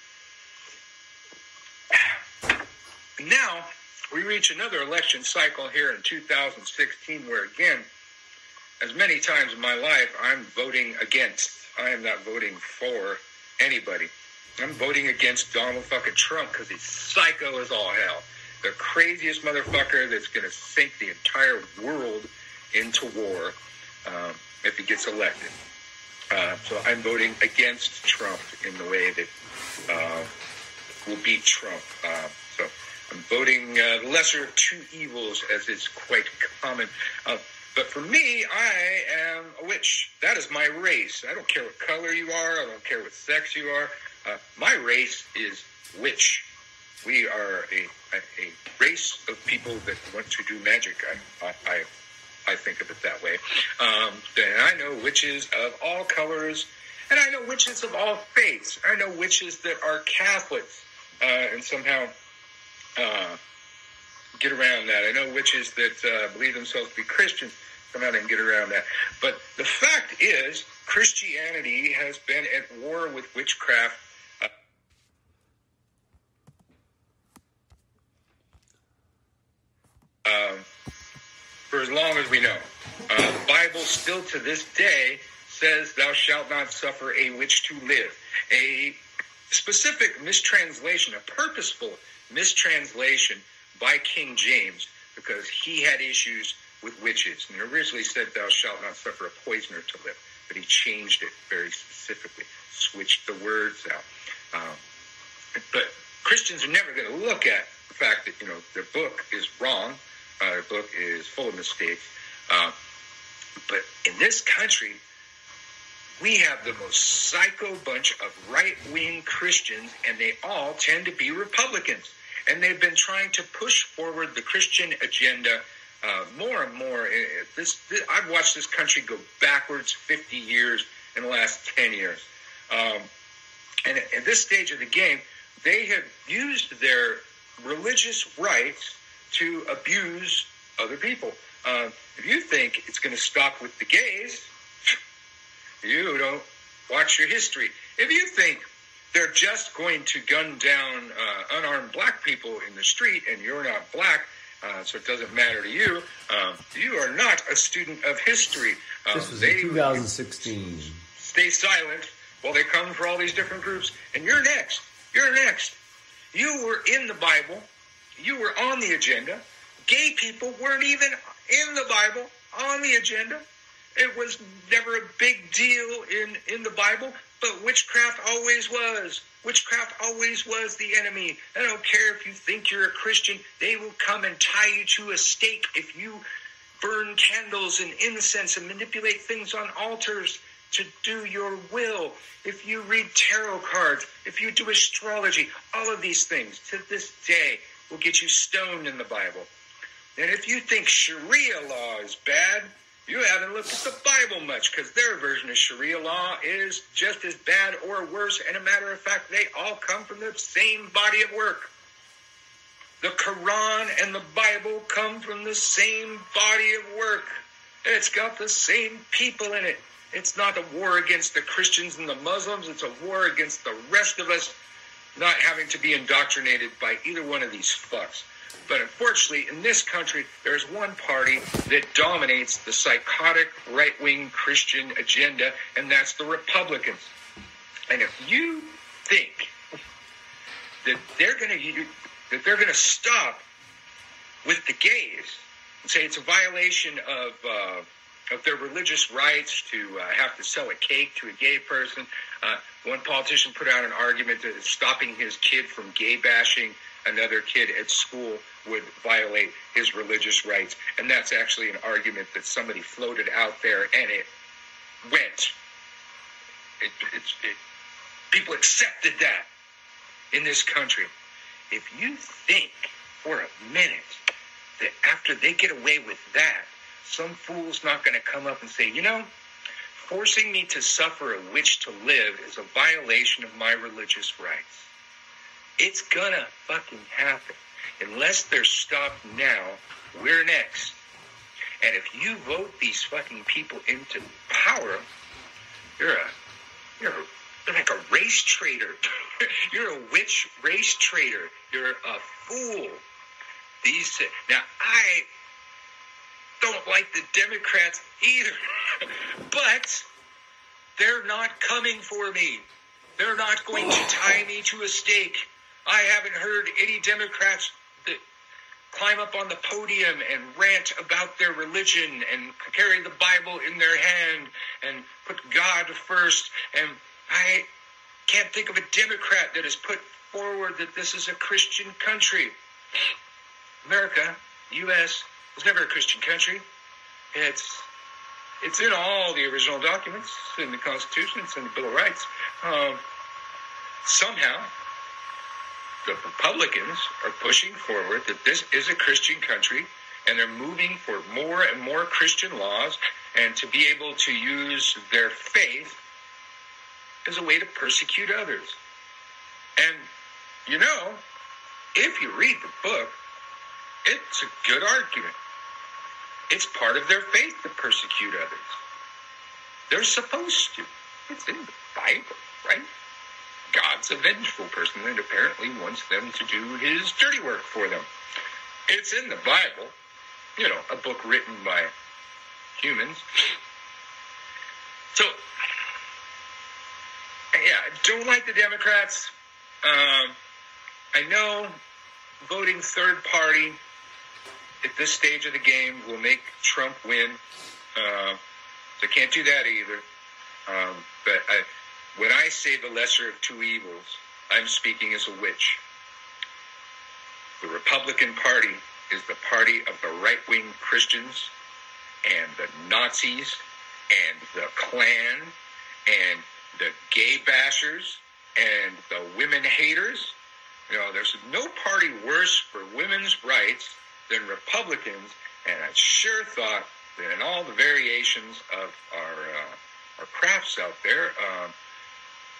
Now, we reach another election cycle here in two thousand sixteen where, again, as many times in my life, I'm voting against. I am not voting for anybody. I'm voting against Donald fucking Trump because he's psycho as all hell. The craziest motherfucker that's going to sink the entire world into war um, if he gets elected. Uh, so I'm voting against Trump in the way that uh, will beat Trump. Uh, so I'm voting uh, the lesser of two evils, as is quite common. Uh, But for me, I am a witch. That is my race. I don't care what color you are. I don't care what sex you are. Uh, my race is witch. We are a, a, a race of people that want to do magic. I I, I think of it that way. Um, and I know witches of all colors, and I know witches of all faiths. I know witches that are Catholics uh, and somehow uh, get around that. I know witches that uh, believe themselves to be Christians. Somehow they can get around that. But the fact is, Christianity has been at war with witchcraft uh, um, for as long as we know. Uh, the Bible still to this day says, "Thou shalt not suffer a witch to live." A specific mistranslation, a purposeful mistranslation by King James, because he had issues with witches. And it originally said, "Thou shalt not suffer a poisoner to live." But he changed it very specifically, switched the words out. Um, but Christians are never going to look at the fact that, you know, their book is wrong. Uh, their book is full of mistakes. Uh, but in this country, we have the most psycho bunch of right-wing Christians, and they all tend to be Republicans. And they've been trying to push forward the Christian agenda Uh, more and more. This, this I've watched this country go backwards fifty years in the last ten years. Um, and at this stage of the game, they have used their religious rights to abuse other people. Uh, if you think it's going to stop with the gays, you don't watch your history. If you think they're just going to gun down uh, unarmed black people in the street and you're not black, uh, so it doesn't matter to you, um, you are not a student of history. Um, this was they, in twenty sixteen. Stay silent while they come for all these different groups. And you're next. You're next. You were in the Bible. You were on the agenda. Gay people weren't even in the Bible, on the agenda. It was never a big deal in, in the Bible, but witchcraft always was. Witchcraft always was the enemy. I don't care if you think you're a Christian. They will come and tie you to a stake if you burn candles and incense and manipulate things on altars to do your will. If you read tarot cards, if you do astrology, all of these things to this day will get you stoned in the Bible. And if you think Sharia law is bad, you haven't looked at the Bible much, because their version of Sharia law is just as bad or worse. And a matter of fact, they all come from the same body of work. The Quran and the Bible come from the same body of work. It's got the same people in it. It's not a war against the Christians and the Muslims. It's a war against the rest of us not having to be indoctrinated by either one of these fucks. But unfortunately, in this country, there's one party that dominates the psychotic right-wing Christian agenda, and that's the Republicans. And if you think that they're going to that they're going to stop with the gays and say it's a violation of uh, of their religious rights to uh, have to sell a cake to a gay person, uh, one politician put out an argument that stopping his kid from gay bashing another kid at school would violate his religious rights. And that's actually an argument that somebody floated out there, and it went. It, it, it, people accepted that in this country. If you think for a minute that after they get away with that, some fool's not going to come up and say, you know, forcing me to suffer a witch to live is a violation of my religious rights. It's gonna fucking happen. Unless they're stopped now, we're next. And if you vote these fucking people into power, you're a, you're, a, you're like a race traitor. You're a witch race traitor. You're a fool. These now I don't like the Democrats either, but they're not coming for me. They're not going to tie me to a stake. I haven't heard any Democrats that climb up on the podium and rant about their religion and carry the Bible in their hand and put God first. And I can't think of a Democrat that has put forward that this is a Christian country. America, U S, was never a Christian country. It's it's in all the original documents, in the Constitution, it's in the Bill of Rights. Um, somehow, the Republicans are pushing forward that this is a Christian country, and they're moving for more and more Christian laws, and to be able to use their faith as a way to persecute others. And, you know, if you read the book, it's a good argument. It's part of their faith to persecute others. They're supposed to. It's in the Bible, right? God's a vengeful person and apparently wants them to do his dirty work for them. It's in the Bible, you know, a book written by humans. So, yeah, I don't like the Democrats. Um, I know voting third party at this stage of the game will make Trump win. Uh, so can't do that either. Um, but I, when I say the lesser of two evils, I'm speaking as a witch. The Republican Party is the party of the right-wing Christians and the Nazis and the Klan and the gay bashers and the women haters. You know, there's no party worse for women's rights than Republicans, and I sure thought that in all the variations of our uh, our crafts out there, uh,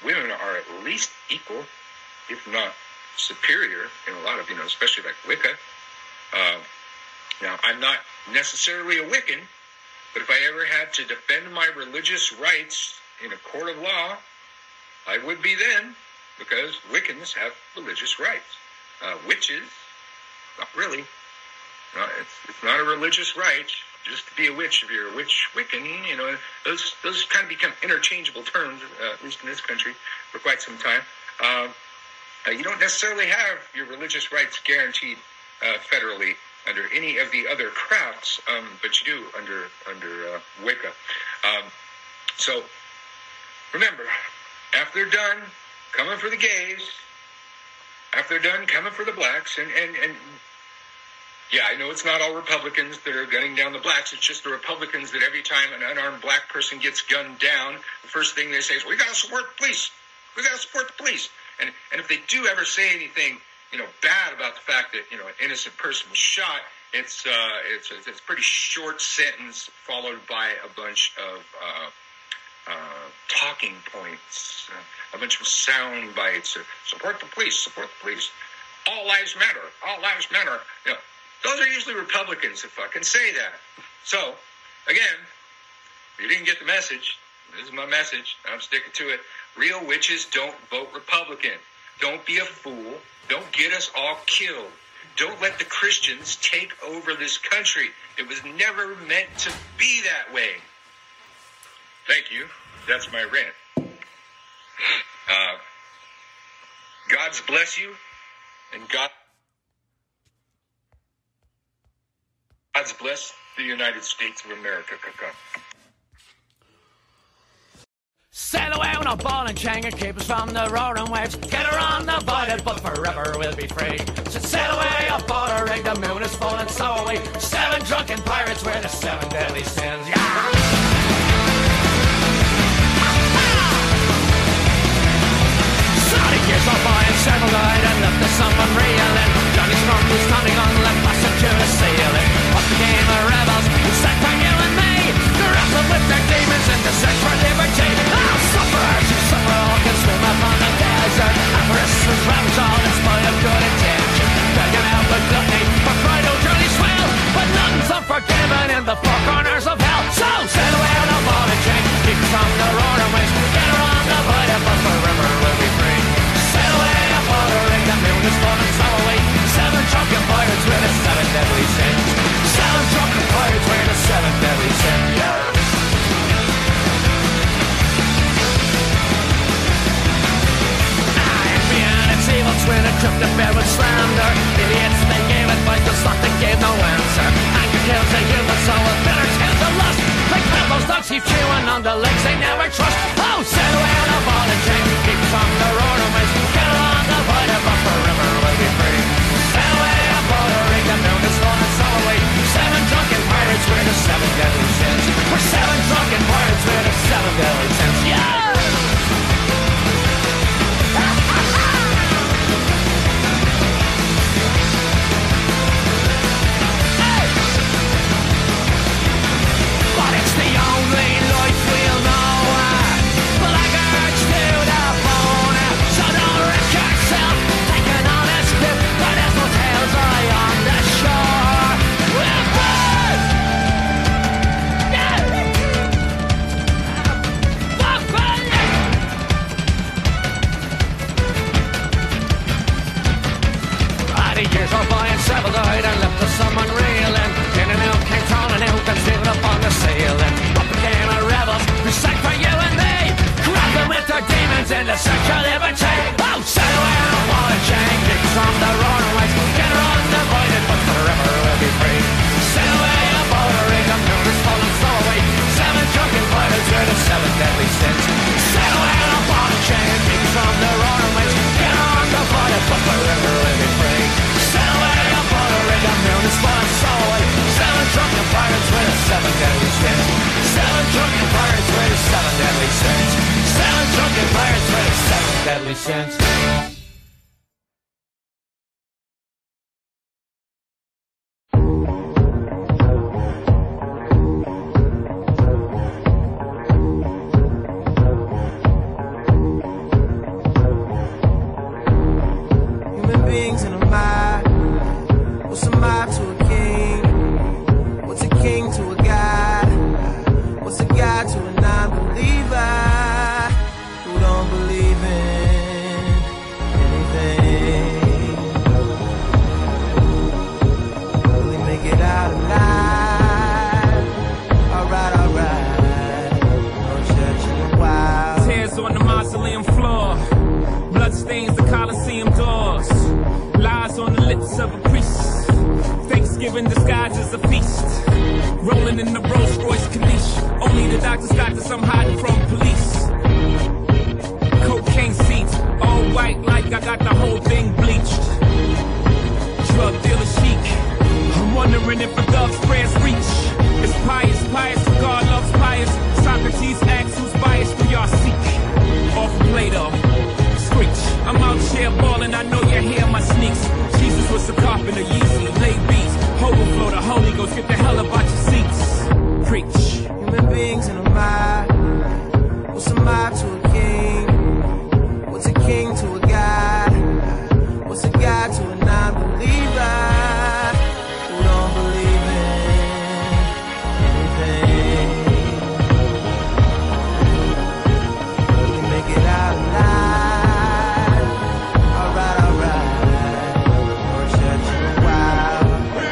women are at least equal, if not superior, in a lot of, you know, especially like Wicca. Uh, now, I'm not necessarily a Wiccan, but if I ever had to defend my religious rights in a court of law, I would be then, because Wiccans have religious rights. Uh, witches, not really. No, it's, it's not a religious right just to be a witch. If you're a witch Wiccan, you know, those those kind of become interchangeable terms, uh, at least in this country, for quite some time. Uh, uh, you don't necessarily have your religious rights guaranteed uh, federally under any of the other crafts, um, but you do under under uh, Wicca. Um, so remember, after they're done coming for the gays, after they're done coming for the blacks, and and and. Yeah, I know it's not all Republicans that are gunning down the blacks. It's just the Republicans that every time an unarmed black person gets gunned down, the first thing they say is, we got to support the police. We got to support the police. And and if they do ever say anything, you know, bad about the fact that, you know, an innocent person was shot, it's uh, it's it's a pretty short sentence followed by a bunch of uh, uh, talking points, uh, a bunch of sound bites. Uh, support the police. Support the police. All lives matter. All lives matter. You know. Those are usually Republicans that fucking say that. So, again, if you didn't get the message, this is my message, I'm sticking to it. Real witches don't vote Republican. Don't be a fool. Don't get us all killed. Don't let the Christians take over this country. It was never meant to be that way. Thank you. That's my rant. Uh, God's bless you, and God... God's bless the United States of America, Kaka. Sail away on a ball and chain and keep us from the roaring waves. Get her on the voided, but forever we'll be free. So sail away aboard a rig, the moon is full and so are we. Seven drunken pirates wear the seven deadly sins, yeah! Years off by and several died and left us someone reeling. Johnny Storm was standing on the left passenger ceiling. Up came the rebels who set for you and me. They're wrestling with their demons in the search for liberty. Oh, sufferers who suffer all can swim upon the desert. Avarice was ravaged all in spite of good intention. Begging out with gluttony for pride, oh Johnny swell. But nothing's unforgiven in the four corners of hell. So sail away on a ball and chain, keep from the roaring waves. Get her on the void, but forever we'll be free. The moon is full and so are we. Seven drunken pirates with the seven deadly sins. Seven drunken pirates with the seven deadly sins. Yeah. I am beyond its evil twin, equipped to bear with slander. Idiots, they gave advice, just like they gave no answer. Anger kills the human soul with bitter tales of lust. Like those dogs keep chewing on the legs they never trust. Oh, sail away on a ball and chain, keep from the roaring waves. Get along the void, but forever we'll be free. Sail away aboard a rig, the moon is full and so are we. Seven drunken pirates with the seven deadly sins. We're seven drunken pirates with the seven deadly sins. Yeah! Several died and left us someone reeling. In and out came crawling out and stood up on the ceiling. Up came the rebels who sang for you and me. Grabbed them with their demons in the search for liberty. Oh, sail away on a ball and chain, kick from the roaring waves. Get her on the voided, but forever we'll be free. Sail away aboard a rig, the moon is full and so are we. Seven drunken pirates with the seven deadly sins. Sail away on a ball and chain, kick from the roaring waves. Get her on the voided, but forever we'll be free. Sail away aboard a rig, the moon is full and so are we. Seven drunken pirates with the seven deadly sins. Seven drunken pirates with the seven deadly sins. Seven drunken pirates with the seven deadly sins. beings in a mob. What's a mob to a king? What's a king to a god? What's a god to a non-believer who don't believe in anything? Will he make it out alive? Alright, alright. No church in a while. Tears on the mausoleum floor, blood stains the Coliseum doors, lies on the lips of a priest, Thanksgiving disguised as a feast, rolling in the Rolls Royce Corniche, only the doctors got this, I'm hiding from police. Cocaine seats, all white like I got the whole thing bleached. Drug dealer chic, I'm wondering if a dove's prayers reach. It's pious, pious, God loves pious. Socrates asks who's biased, do y'all seek? Off Plato, screech, I'm out here balling, I know you hear my sneaks. Jesus was a carpenter, Yeezy, lay beats, overflow, the Holy Ghost, get the hell about your seats. Preach. Human beings in a mob. What's a mob to a king? What's a king to a god? What's a god to a non-believer who don't believe in anything? Will he make it out alive? Alright, alright. No church in a while.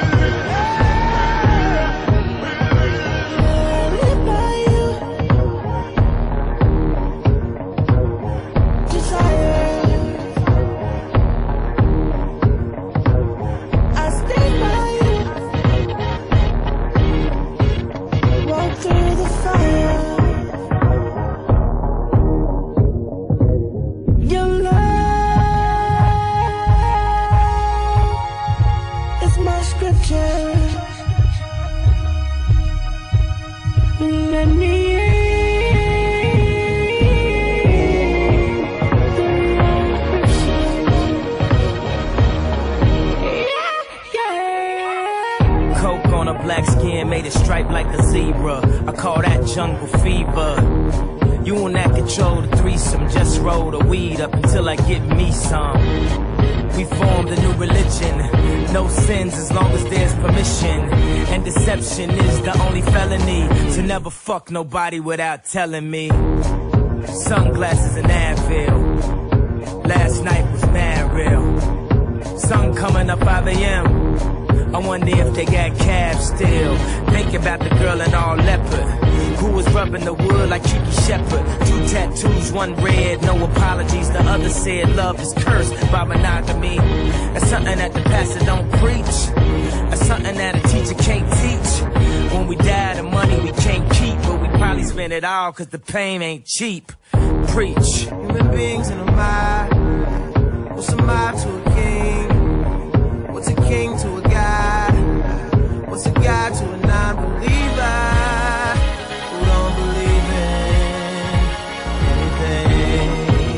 Black skin made it stripe like a zebra. I call that jungle fever. You and that control the threesome. Just roll the weed up until I get me some. We formed a new religion. No sins as long as there's permission. And deception is the only felony. To never fuck nobody without telling me. Sunglasses and Advil. Last night was mad real. Sun coming up five A M I wonder if they got calves still. Think about the girl in all leopard who was rubbing the wood like Kiki Shepard. Two tattoos, one red, no apologies. The other said love is cursed by monogamy. That's something that the pastor don't preach. That's something that a teacher can't teach. When we die, the money we can't keep, but we probably spend it all cause the pain ain't cheap. Preach. Human beings in a mob. What's a mob to a king? What's a king to a god? What's a god to a non-believer who don't believe in anything?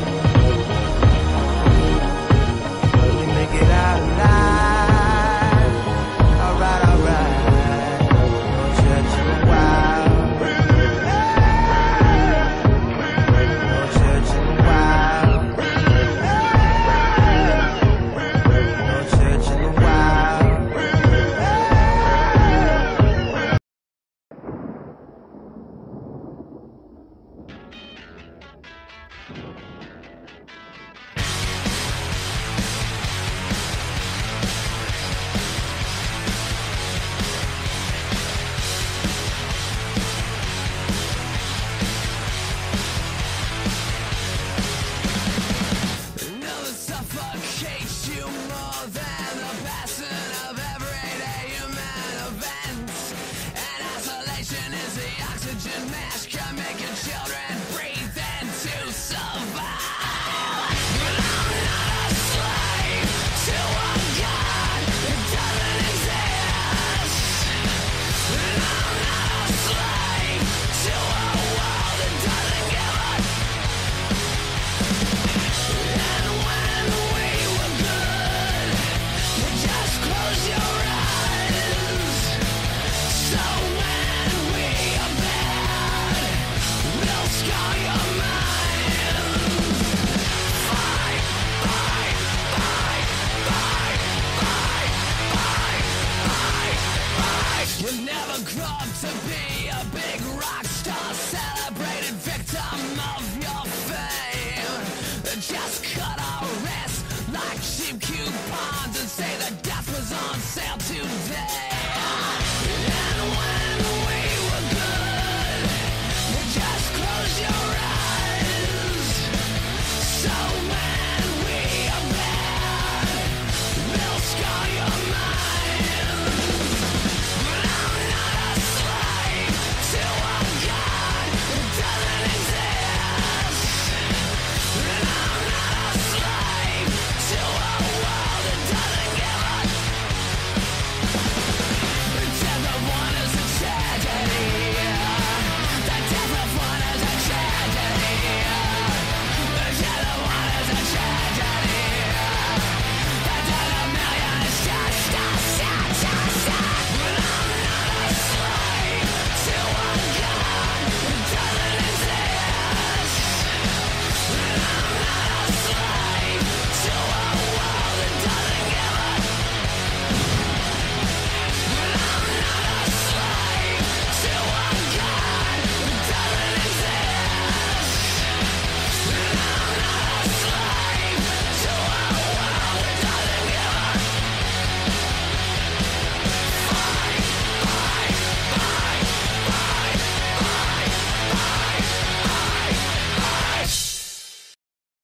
Will he make it out alive? Alright, alright. No church in a while. No church in a while. say that death was on sale today. And when we were good, just close your eyes. So when we are bad, they'll scar your mind. But I'm not a slave to a God who doesn't exist. And I'm not a slave to a world that doesn't give a. The death of one is a tragedy. The death of one is a tragedy. The death of one is a tragedy. The death of million is just a sad, sad, sad. But I'm not a slave to a God who doesn't exist. And I'm not a slave to a world that doesn't give a. But I'm not a slave to a God who doesn't exist. And I'm not a slave to a world that doesn't give a. Fight, fight, fight, fight, fight, fight, fight.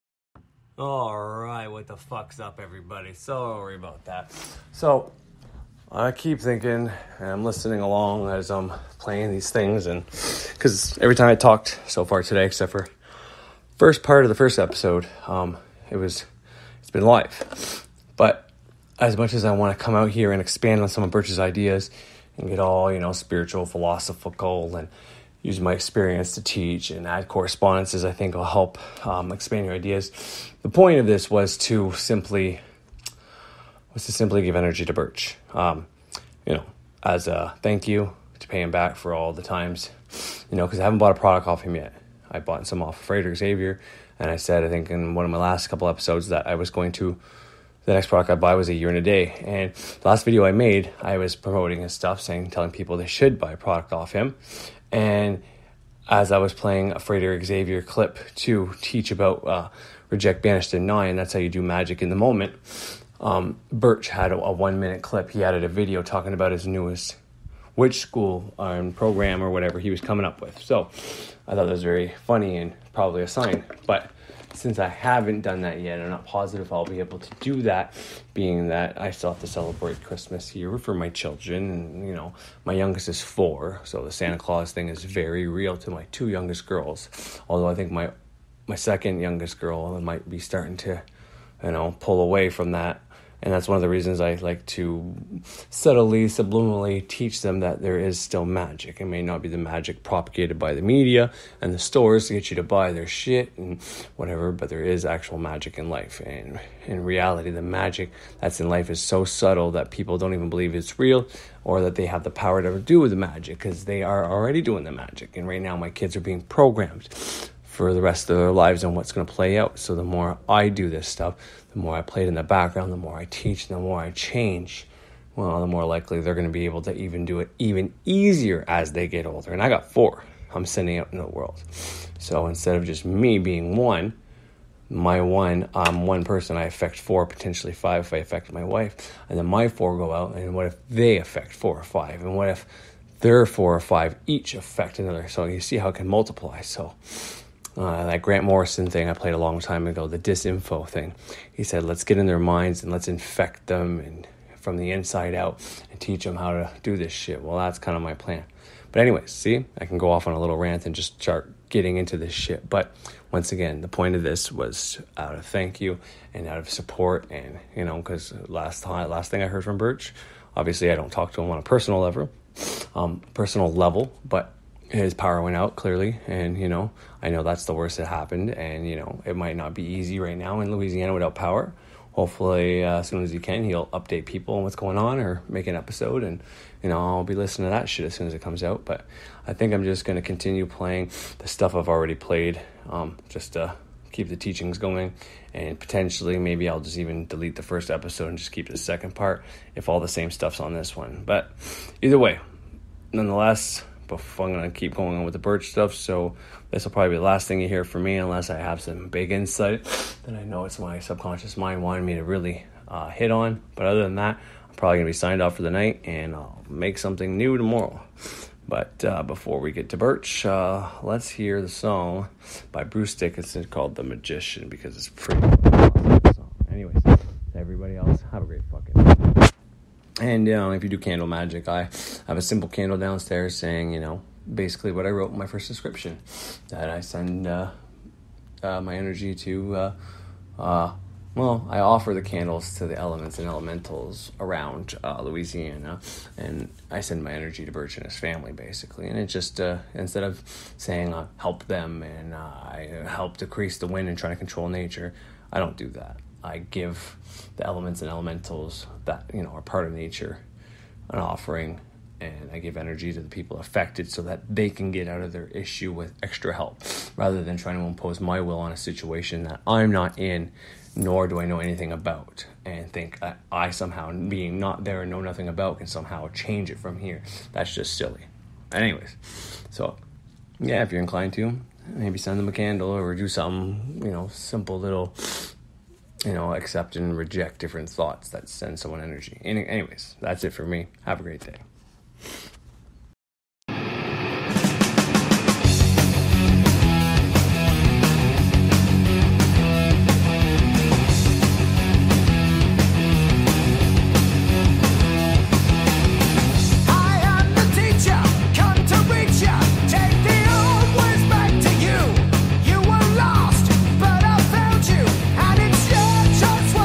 All right, what the fuck's up, everybody? Sorry about that. So, I keep thinking, and I'm listening along as I'm playing these things, and because every time I talked so far today, except for first part of the first episode, um, it was, it's been live. But as much as I want to come out here and expand on some of Birch's ideas and get all, you know, spiritual, philosophical, and use my experience to teach and add correspondences, I think will help um, expand your ideas. The point of this was to simply was to simply give energy to Birch, um, you know, as a thank you to pay him back for all the times, you know, because I haven't bought a product off him yet. I bought some off of Frederick Xavier, and I said, I think in one of my last couple episodes that I was going to, the next product I buy was a year and a day. And the last video I made, I was promoting his stuff, saying, telling people they should buy a product off him. And as I was playing a Frederick Xavier clip to teach about uh, Reject, Banish, Deny, and that's how you do magic in the moment, um, Birch had a, a one-minute clip. He added a video talking about his newest witch school um, program or whatever he was coming up with. So I thought that was very funny and probably a sign. But since I haven't done that yet, I'm not positive I'll be able to do that, being that I still have to celebrate Christmas here for my children. And, you know, my youngest is four, so the Santa Claus thing is very real to my two youngest girls. Although I think my my second youngest girl might be starting to, you know, pull away from that. And that's one of the reasons I like to subtly, subliminally teach them that there is still magic. It may not be the magic propagated by the media and the stores to get you to buy their shit and whatever, but there is actual magic in life. And in reality, the magic that's in life is so subtle that people don't even believe it's real or that they have the power to do with the magic, because they are already doing the magic. And right now my kids are being programmed for the rest of their lives on what's going to play out. So the more I do this stuff, the more I play it in the background, the more I teach, the more I change, well, the more likely they're going to be able to even do it even easier as they get older. And I got four I'm sending out in the world. So instead of just me being one, my one, I'm one person, I affect four, potentially five if I affect my wife. And then my four go out, and what if they affect four or five? And what if their four or five each affect another? So you see how it can multiply. So Uh, that Grant Morrison thing I played a long time ago, the disinfo thing. He said, let's get in their minds and let's infect them and from the inside out and teach them how to do this shit. Well, that's kind of my plan. But anyways, see, I can go off on a little rant and just start getting into this shit. But once again, the point of this was out of thank you and out of support. And, you know, because last time, last thing I heard from Birch, obviously I don't talk to him on a personal level, um, personal level, but his power went out clearly, and you know I know that's the worst that happened, and you know it might not be easy right now in Louisiana without power. Hopefully uh, as soon as he can, he'll update people on what's going on or make an episode, and you know I'll be listening to that shit as soon as it comes out. But I think I'm just going to continue playing the stuff I've already played, um, just to keep the teachings going, and potentially maybe I'll just even delete the first episode and just keep the second part if all the same stuff's on this one. But either way, nonetheless, but I'm going to keep going on with the Birch stuff, so this will probably be the last thing you hear from me unless I have some big insight. Then I know it's my subconscious mind wanting me to really uh, hit on. But other than that, I'm probably going to be signed off for the night, and I'll make something new tomorrow. But uh, before we get to Birch, uh, let's hear the song by Bruce Dickinson called The Magician, because it's pretty awesome song. Anyways, everybody else, have a great fucking night. And, you know, if you do candle magic, I have a simple candle downstairs saying, you know, basically what I wrote in my first description, that I send uh, uh, my energy to, uh, uh, well, I offer the candles to the elements and elementals around uh, Louisiana, and I send my energy to Birch and his family, basically. And it just, uh, instead of saying uh, help them and uh, I help decrease the wind and trying to control nature, I don't do that. I give the elements and elementals that, you know, are part of nature an offering, and I give energy to the people affected so that they can get out of their issue with extra help, rather than trying to impose my will on a situation that I'm not in, nor do I know anything about, and think I, I somehow, being not there and know nothing about, can somehow change it from here. That's just silly. Anyways, so, yeah, if you're inclined to, maybe send them a candle or do something, you know, simple little, you know, accept and reject different thoughts that send someone energy. Any, anyways, that's it for me. Have a great day.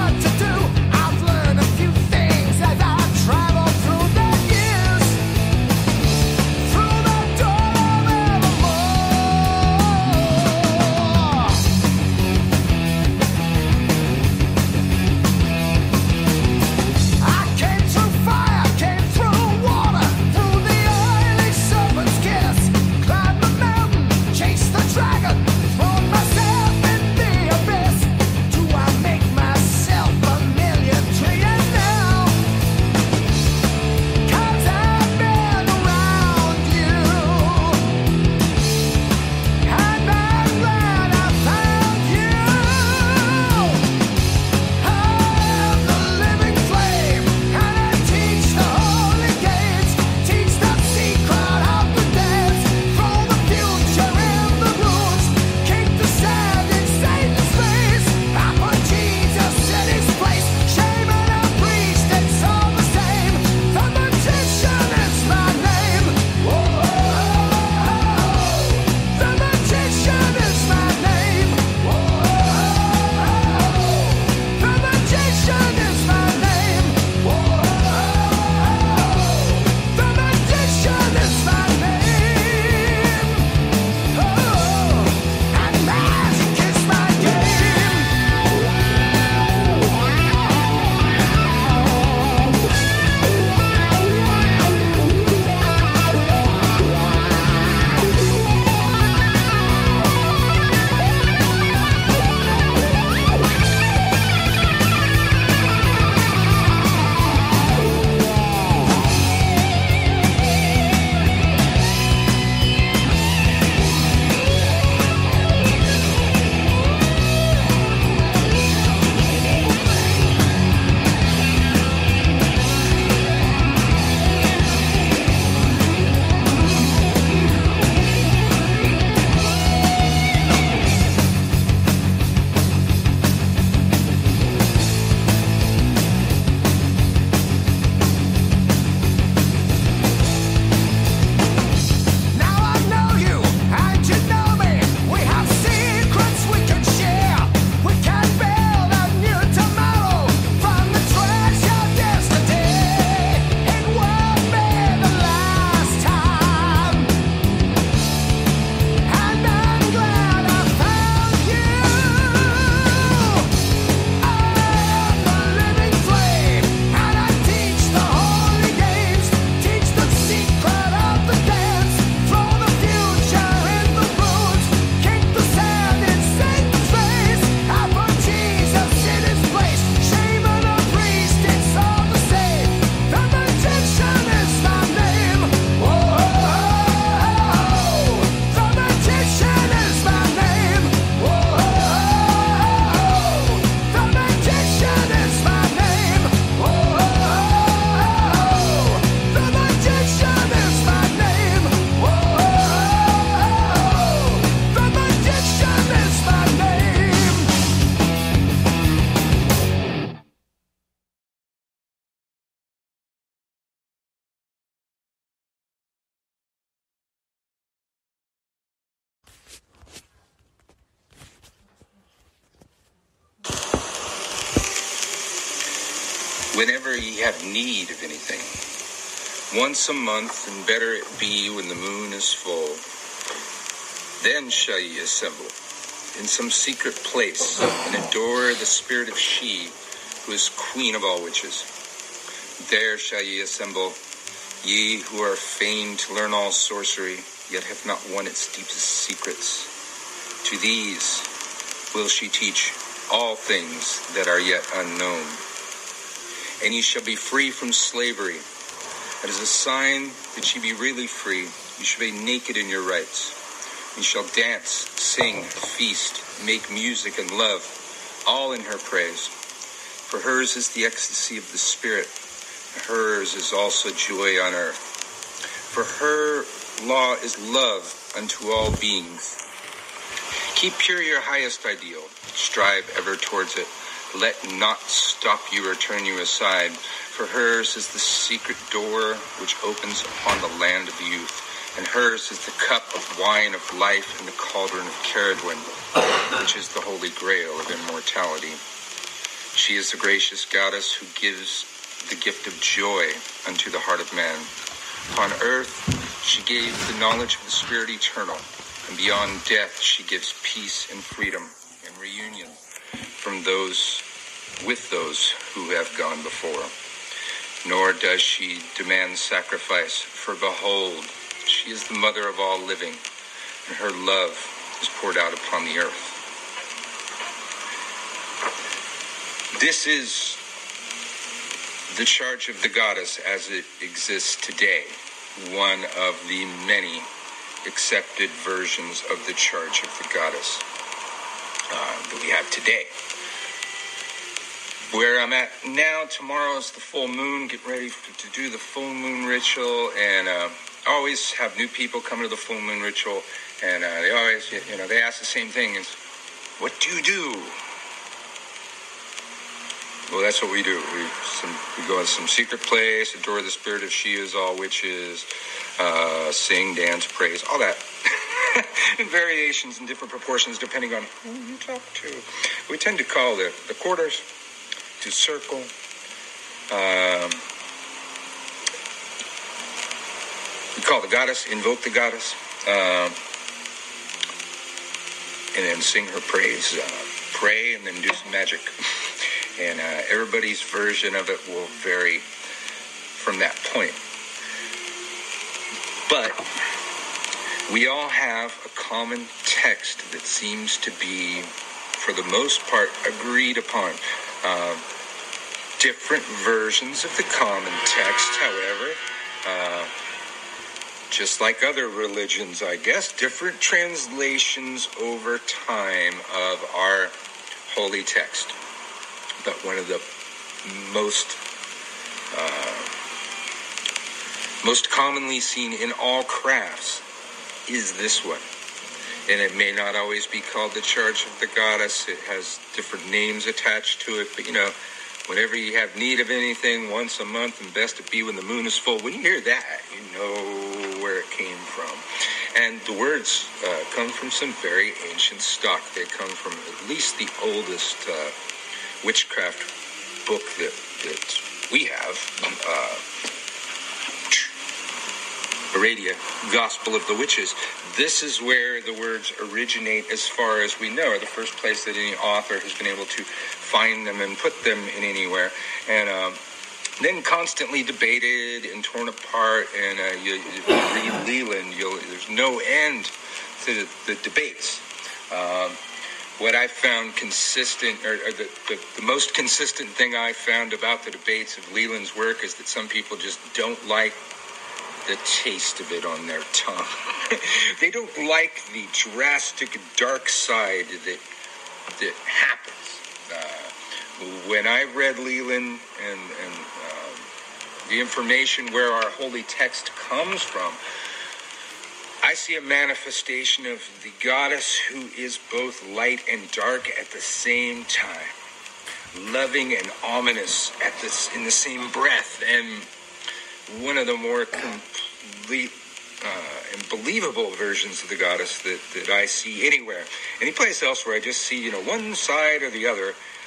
I've learned a few things as I travel through the years. whenever ye have need of anything, once a month, and better it be when the moon is full. Then shall ye assemble in some secret place, and adore the spirit of she, who is queen of all witches. There shall ye assemble, ye who are fain to learn all sorcery, yet have not won its deepest secrets. To these will she teach all things that are yet unknown. And ye shall be free from slavery. That is a sign that ye be really free. You shall be naked in your rights. You shall dance, sing, feast, make music, and love, all in her praise. For hers is the ecstasy of the Spirit. Hers is also joy on earth. For her law is love unto all beings. Keep pure your highest ideal. Strive ever towards it. Let not stop you or turn you aside. For hers is the secret door which opens upon the land of youth. And hers is the cup of wine of life and the cauldron of Caradwin, which is the holy grail of immortality. She is the gracious goddess who gives the gift of joy unto the heart of man. Upon earth she gave the knowledge of the Spirit eternal, and beyond death she gives peace and freedom and reunion from those with those who have gone before. Nor does she demand sacrifice, for behold, she is the mother of all living, and her love is poured out upon the earth. This is the charge of the goddess as it exists today, one of the many accepted versions of the charge of the goddess uh, that we have today. Where I'm at now, tomorrow is the full moon. Get ready to, to do the full moon ritual, and uh, always have new people come to the full moon ritual, and uh, they always, you know, they ask the same thing: is, what do you do? Well, that's what we do. We some, we go in some secret place, adore the spirit of she is all witches, uh, sing, dance, praise, all that. In variations in different proportions depending on who you talk to. We tend to call the, the quarters to circle. Um, we call the goddess, invoke the goddess, um, and then sing her praise, uh, pray, and then do some magic. And uh, everybody's version of it will vary from that point. But we all have a common text that seems to be, for the most part, agreed upon. Uh, different versions of the common text, however, uh, just like other religions, I guess, different translations over time of our holy text. But one of the most uh, most commonly seen in all crafts is this one. And it may not always be called the Charge of the Goddess. It has different names attached to it. But, you know, whenever you have need of anything, once a month, and best it be when the moon is full, when you hear that, you know where it came from. And the words uh, come from some very ancient stock. They come from at least the oldest uh, witchcraft book that, that we have, uh, Aradia, Gospel of the Witches. This is where the words originate as far as we know, the first place that any author has been able to find them and put them in anywhere. And um, then constantly debated and torn apart, and uh, you, you read Leland, you'll, there's no end to the, the debates. Um, What I found consistent, or, or the, the, the most consistent thing I found about the debates of Leland's work is that some people just don't like the taste of it on their tongue. They don't like the drastic dark side that that happens. Uh, when I read Leland and, and um, the information where our holy text comes from, I see a manifestation of the goddess who is both light and dark at the same time, loving and ominous at this in the same breath, and one of the more complete uh, and believable versions of the goddess that, that I see anywhere. Any place else where I just see, you know, one side or the other,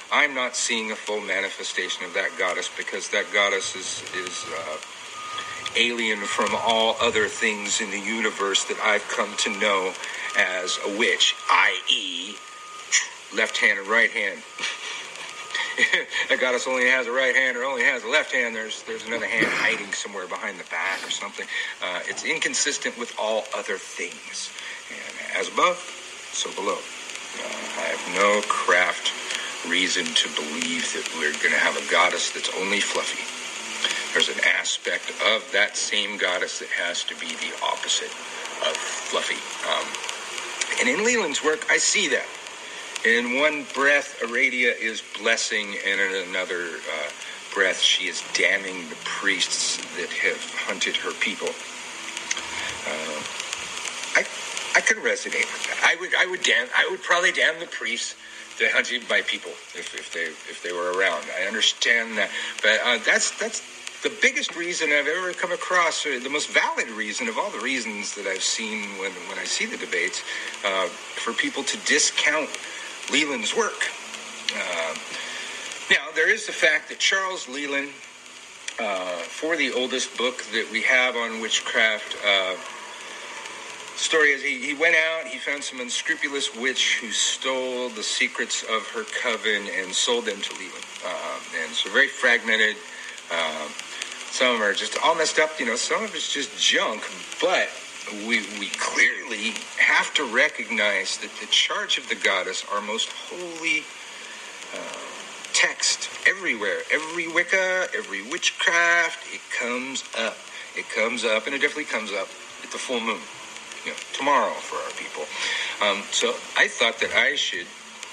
I'm not seeing a full manifestation of that goddess, because that goddess is is uh, alien from all other things in the universe that I've come to know as a witch, that is, left hand and right hand. That goddess only has a right hand or only has a left hand. There's there's another hand hiding somewhere behind the back or something. Uh, it's inconsistent with all other things. And as above, so below. Uh, I have no craft reason to believe that we're going to have a goddess that's only fluffy. There's an aspect of that same goddess that has to be the opposite of fluffy. Um, and in Leland's work, I see that. In one breath, Aradia is blessing, and in another uh, breath, she is damning the priests that have hunted her people. Uh, I I could resonate with that. I would I would damn I would probably damn the priests that hunted my people if, if they if they were around. I understand that, but uh, that's that's the biggest reason I've ever come across, or the most valid reason of all the reasons that I've seen when when I see the debates, uh, for people to discount Leland's work. Uh, now, there is the fact that Charles Leland, uh, for the oldest book that we have on witchcraft, uh, story is he, he went out, he found some unscrupulous witch who stole the secrets of her coven and sold them to Leland. Uh, and so very fragmented. Uh, some of them are just all messed up, you know, some of it's just junk, but We we clearly have to recognize that the charge of the goddess, our most holy uh, text, everywhere, every Wicca, every witchcraft, it comes up. It comes up, and it definitely comes up at the full moon, you know, tomorrow for our people. Um, so I thought that I should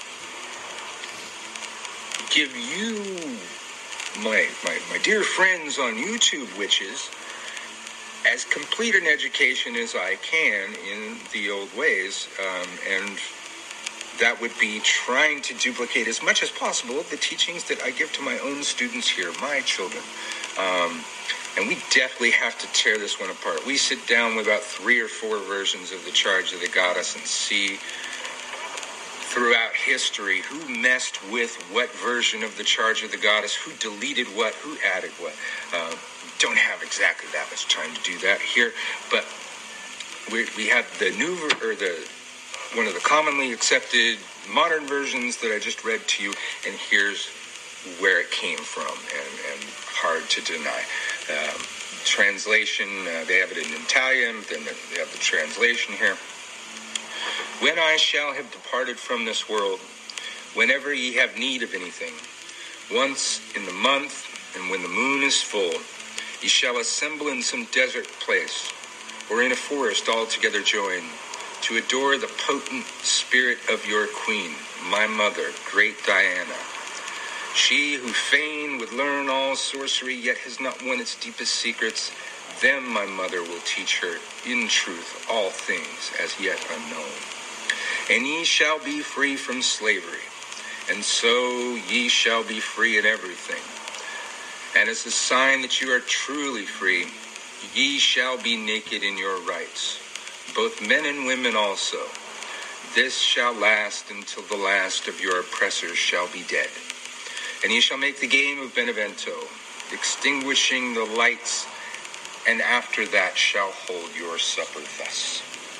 give you, my my, my dear friends on YouTube witches, as complete an education as I can in the old ways, um, and that would be trying to duplicate as much as possible the teachings that I give to my own students here, my children. Um, and we definitely have to tear this one apart. We sit down with about three or four versions of the charge of the goddess and see throughout history who messed with what version of the charge of the goddess, who deleted what, who added what. Uh, don't have exactly that much time to do that here, but we we have the new or the one of the commonly accepted modern versions that I just read to you, and here's where it came from, and, and hard to deny. Um, translation, uh, they have it in Italian, then they have the translation here. When I shall have departed from this world, whenever ye have need of anything, once in the month, and when the moon is full, ye shall assemble in some desert place, or in a forest all together join, to adore the potent spirit of your queen, my mother, great Diana. She who fain would learn all sorcery, yet has not won its deepest secrets, them my mother will teach her, in truth, all things as yet unknown. And ye shall be free from slavery, and so ye shall be free in everything. And as a sign that you are truly free, ye shall be naked in your rights, both men and women also. This shall last until the last of your oppressors shall be dead. And ye shall make the game of Benevento, extinguishing the lights, and after that shall hold your supper thus.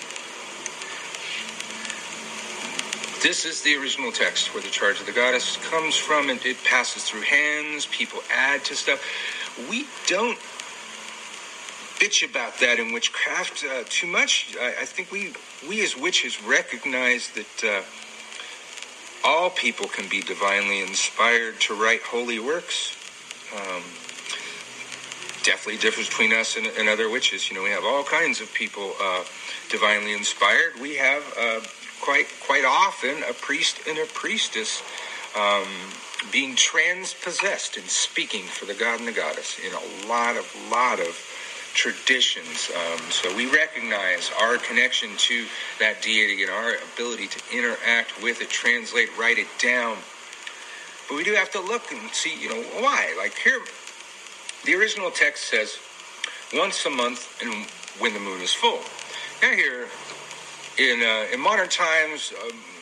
This is the original text where the charge of the goddess comes from, and it passes through hands. People add to stuff. We don't bitch about that in witchcraft uh, too much. I, I think we we as witches recognize that uh, all people can be divinely inspired to write holy works. Um, definitely difference between us and, and other witches. You know, we have all kinds of people uh, divinely inspired. We have uh, quite quite often a priest and a priestess um, being transpossessed and speaking for the god and the goddess in a lot of lot of traditions. Um, so we recognize our connection to that deity and our ability to interact with it, translate, write it down. But we do have to look and see, you know, why. Like here, the original text says, once a month and when the moon is full. Now here, in uh, in modern times, um,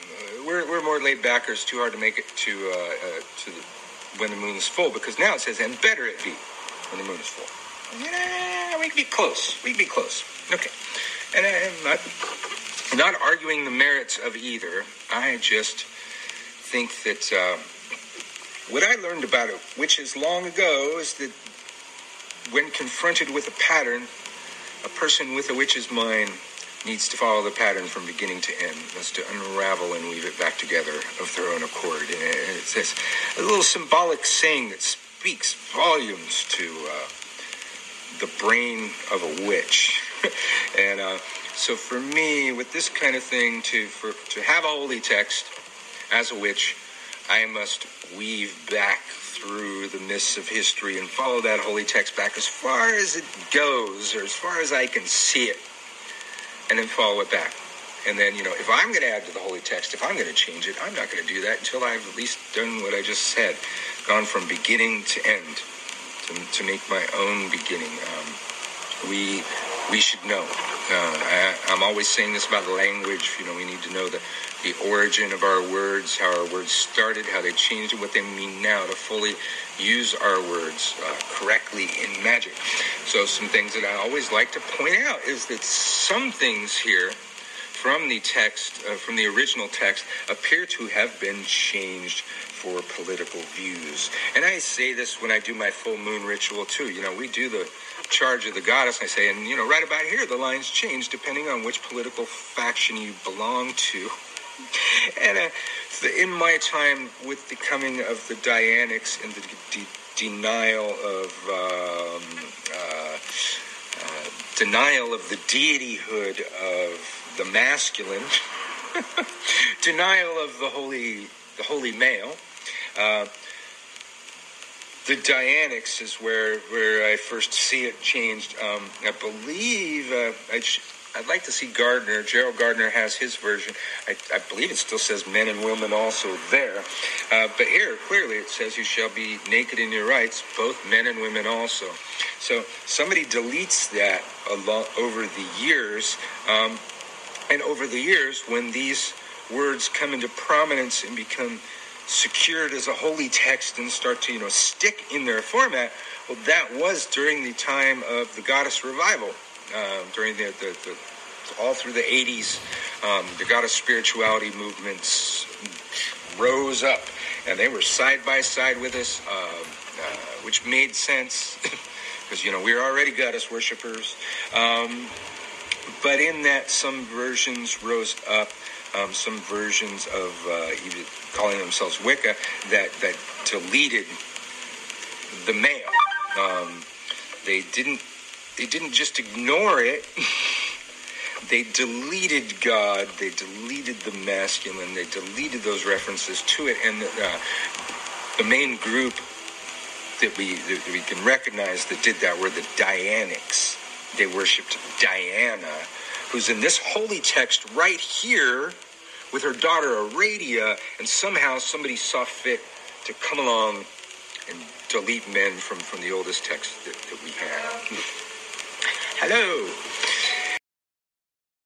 we're we're more laid back, or it's too hard to make it to uh, uh, to the, when the moon is full, because now it says, and better it be when the moon is full. Yeah, we can be close. We can be close. Okay. And I'm not, not arguing the merits of either. I just think that uh, what I learned about it, which is long ago, is that when confronted with a pattern, a person with a witch's mind needs to follow the pattern from beginning to end. That's to unravel and weave it back together of their own accord. And it's this a little symbolic saying that speaks volumes to uh, the brain of a witch. And uh, so for me, with this kind of thing, to for to have a holy text as a witch, I must weave back through the mists of history and follow that holy text back as far as it goes, or as far as I can see it, and then follow it back. And then, you know, if I'm going to add to the holy text, if I'm going to change it, I'm not going to do that until I've at least done what I just said, gone from beginning to end, to, to make my own beginning. Um, we we should know. Uh, I, I'm always saying this about language. You know, we need to know the, the origin of our words, how our words started, how they changed, and what they mean now, to fully use our words uh, correctly in magic. So some things that I always like to point out is that some things here from the text, uh, from the original text, appear to have been changed for political views. And I say this when I do my full moon ritual too. You know, we do the charge of the goddess, I say, and you know, right about here, the lines change depending on which political faction you belong to. And uh, in my time with the coming of the Dianics and the de- denial of um, uh, uh, denial of the deityhood of the masculine, denial of the holy, the holy male. Uh, the Dianics is where where I first see it changed. Um, I believe uh, I sh- I'd like to see Gardner. Gerald Gardner has his version. I, I believe it still says men and women also there. Uh, but here, clearly, it says you shall be naked in your rights, both men and women also. So somebody deletes that along, over the years. Um, and over the years, when these words come into prominence and become secured as a holy text and start to, you know, stick in their format, well, that was during the time of the Goddess Revival. Uh, during the, the, the all through the eighties, um, the goddess spirituality movements rose up, and they were side by side with us, uh, uh, which made sense because you know we were already goddess worshippers. Um, but in that, some versions rose up, um, some versions of uh, even calling themselves Wicca that that deleted the male. Um, they didn't. They didn't just ignore it. They deleted God. They deleted the masculine. They deleted those references to it. And uh, the main group that we that we can recognize that did that were the Dianics. They worshipped Diana, who's in this holy text right here with her daughter Aradia. And somehow somebody saw fit to come along and delete men from, from the oldest text that, that we have. Hello.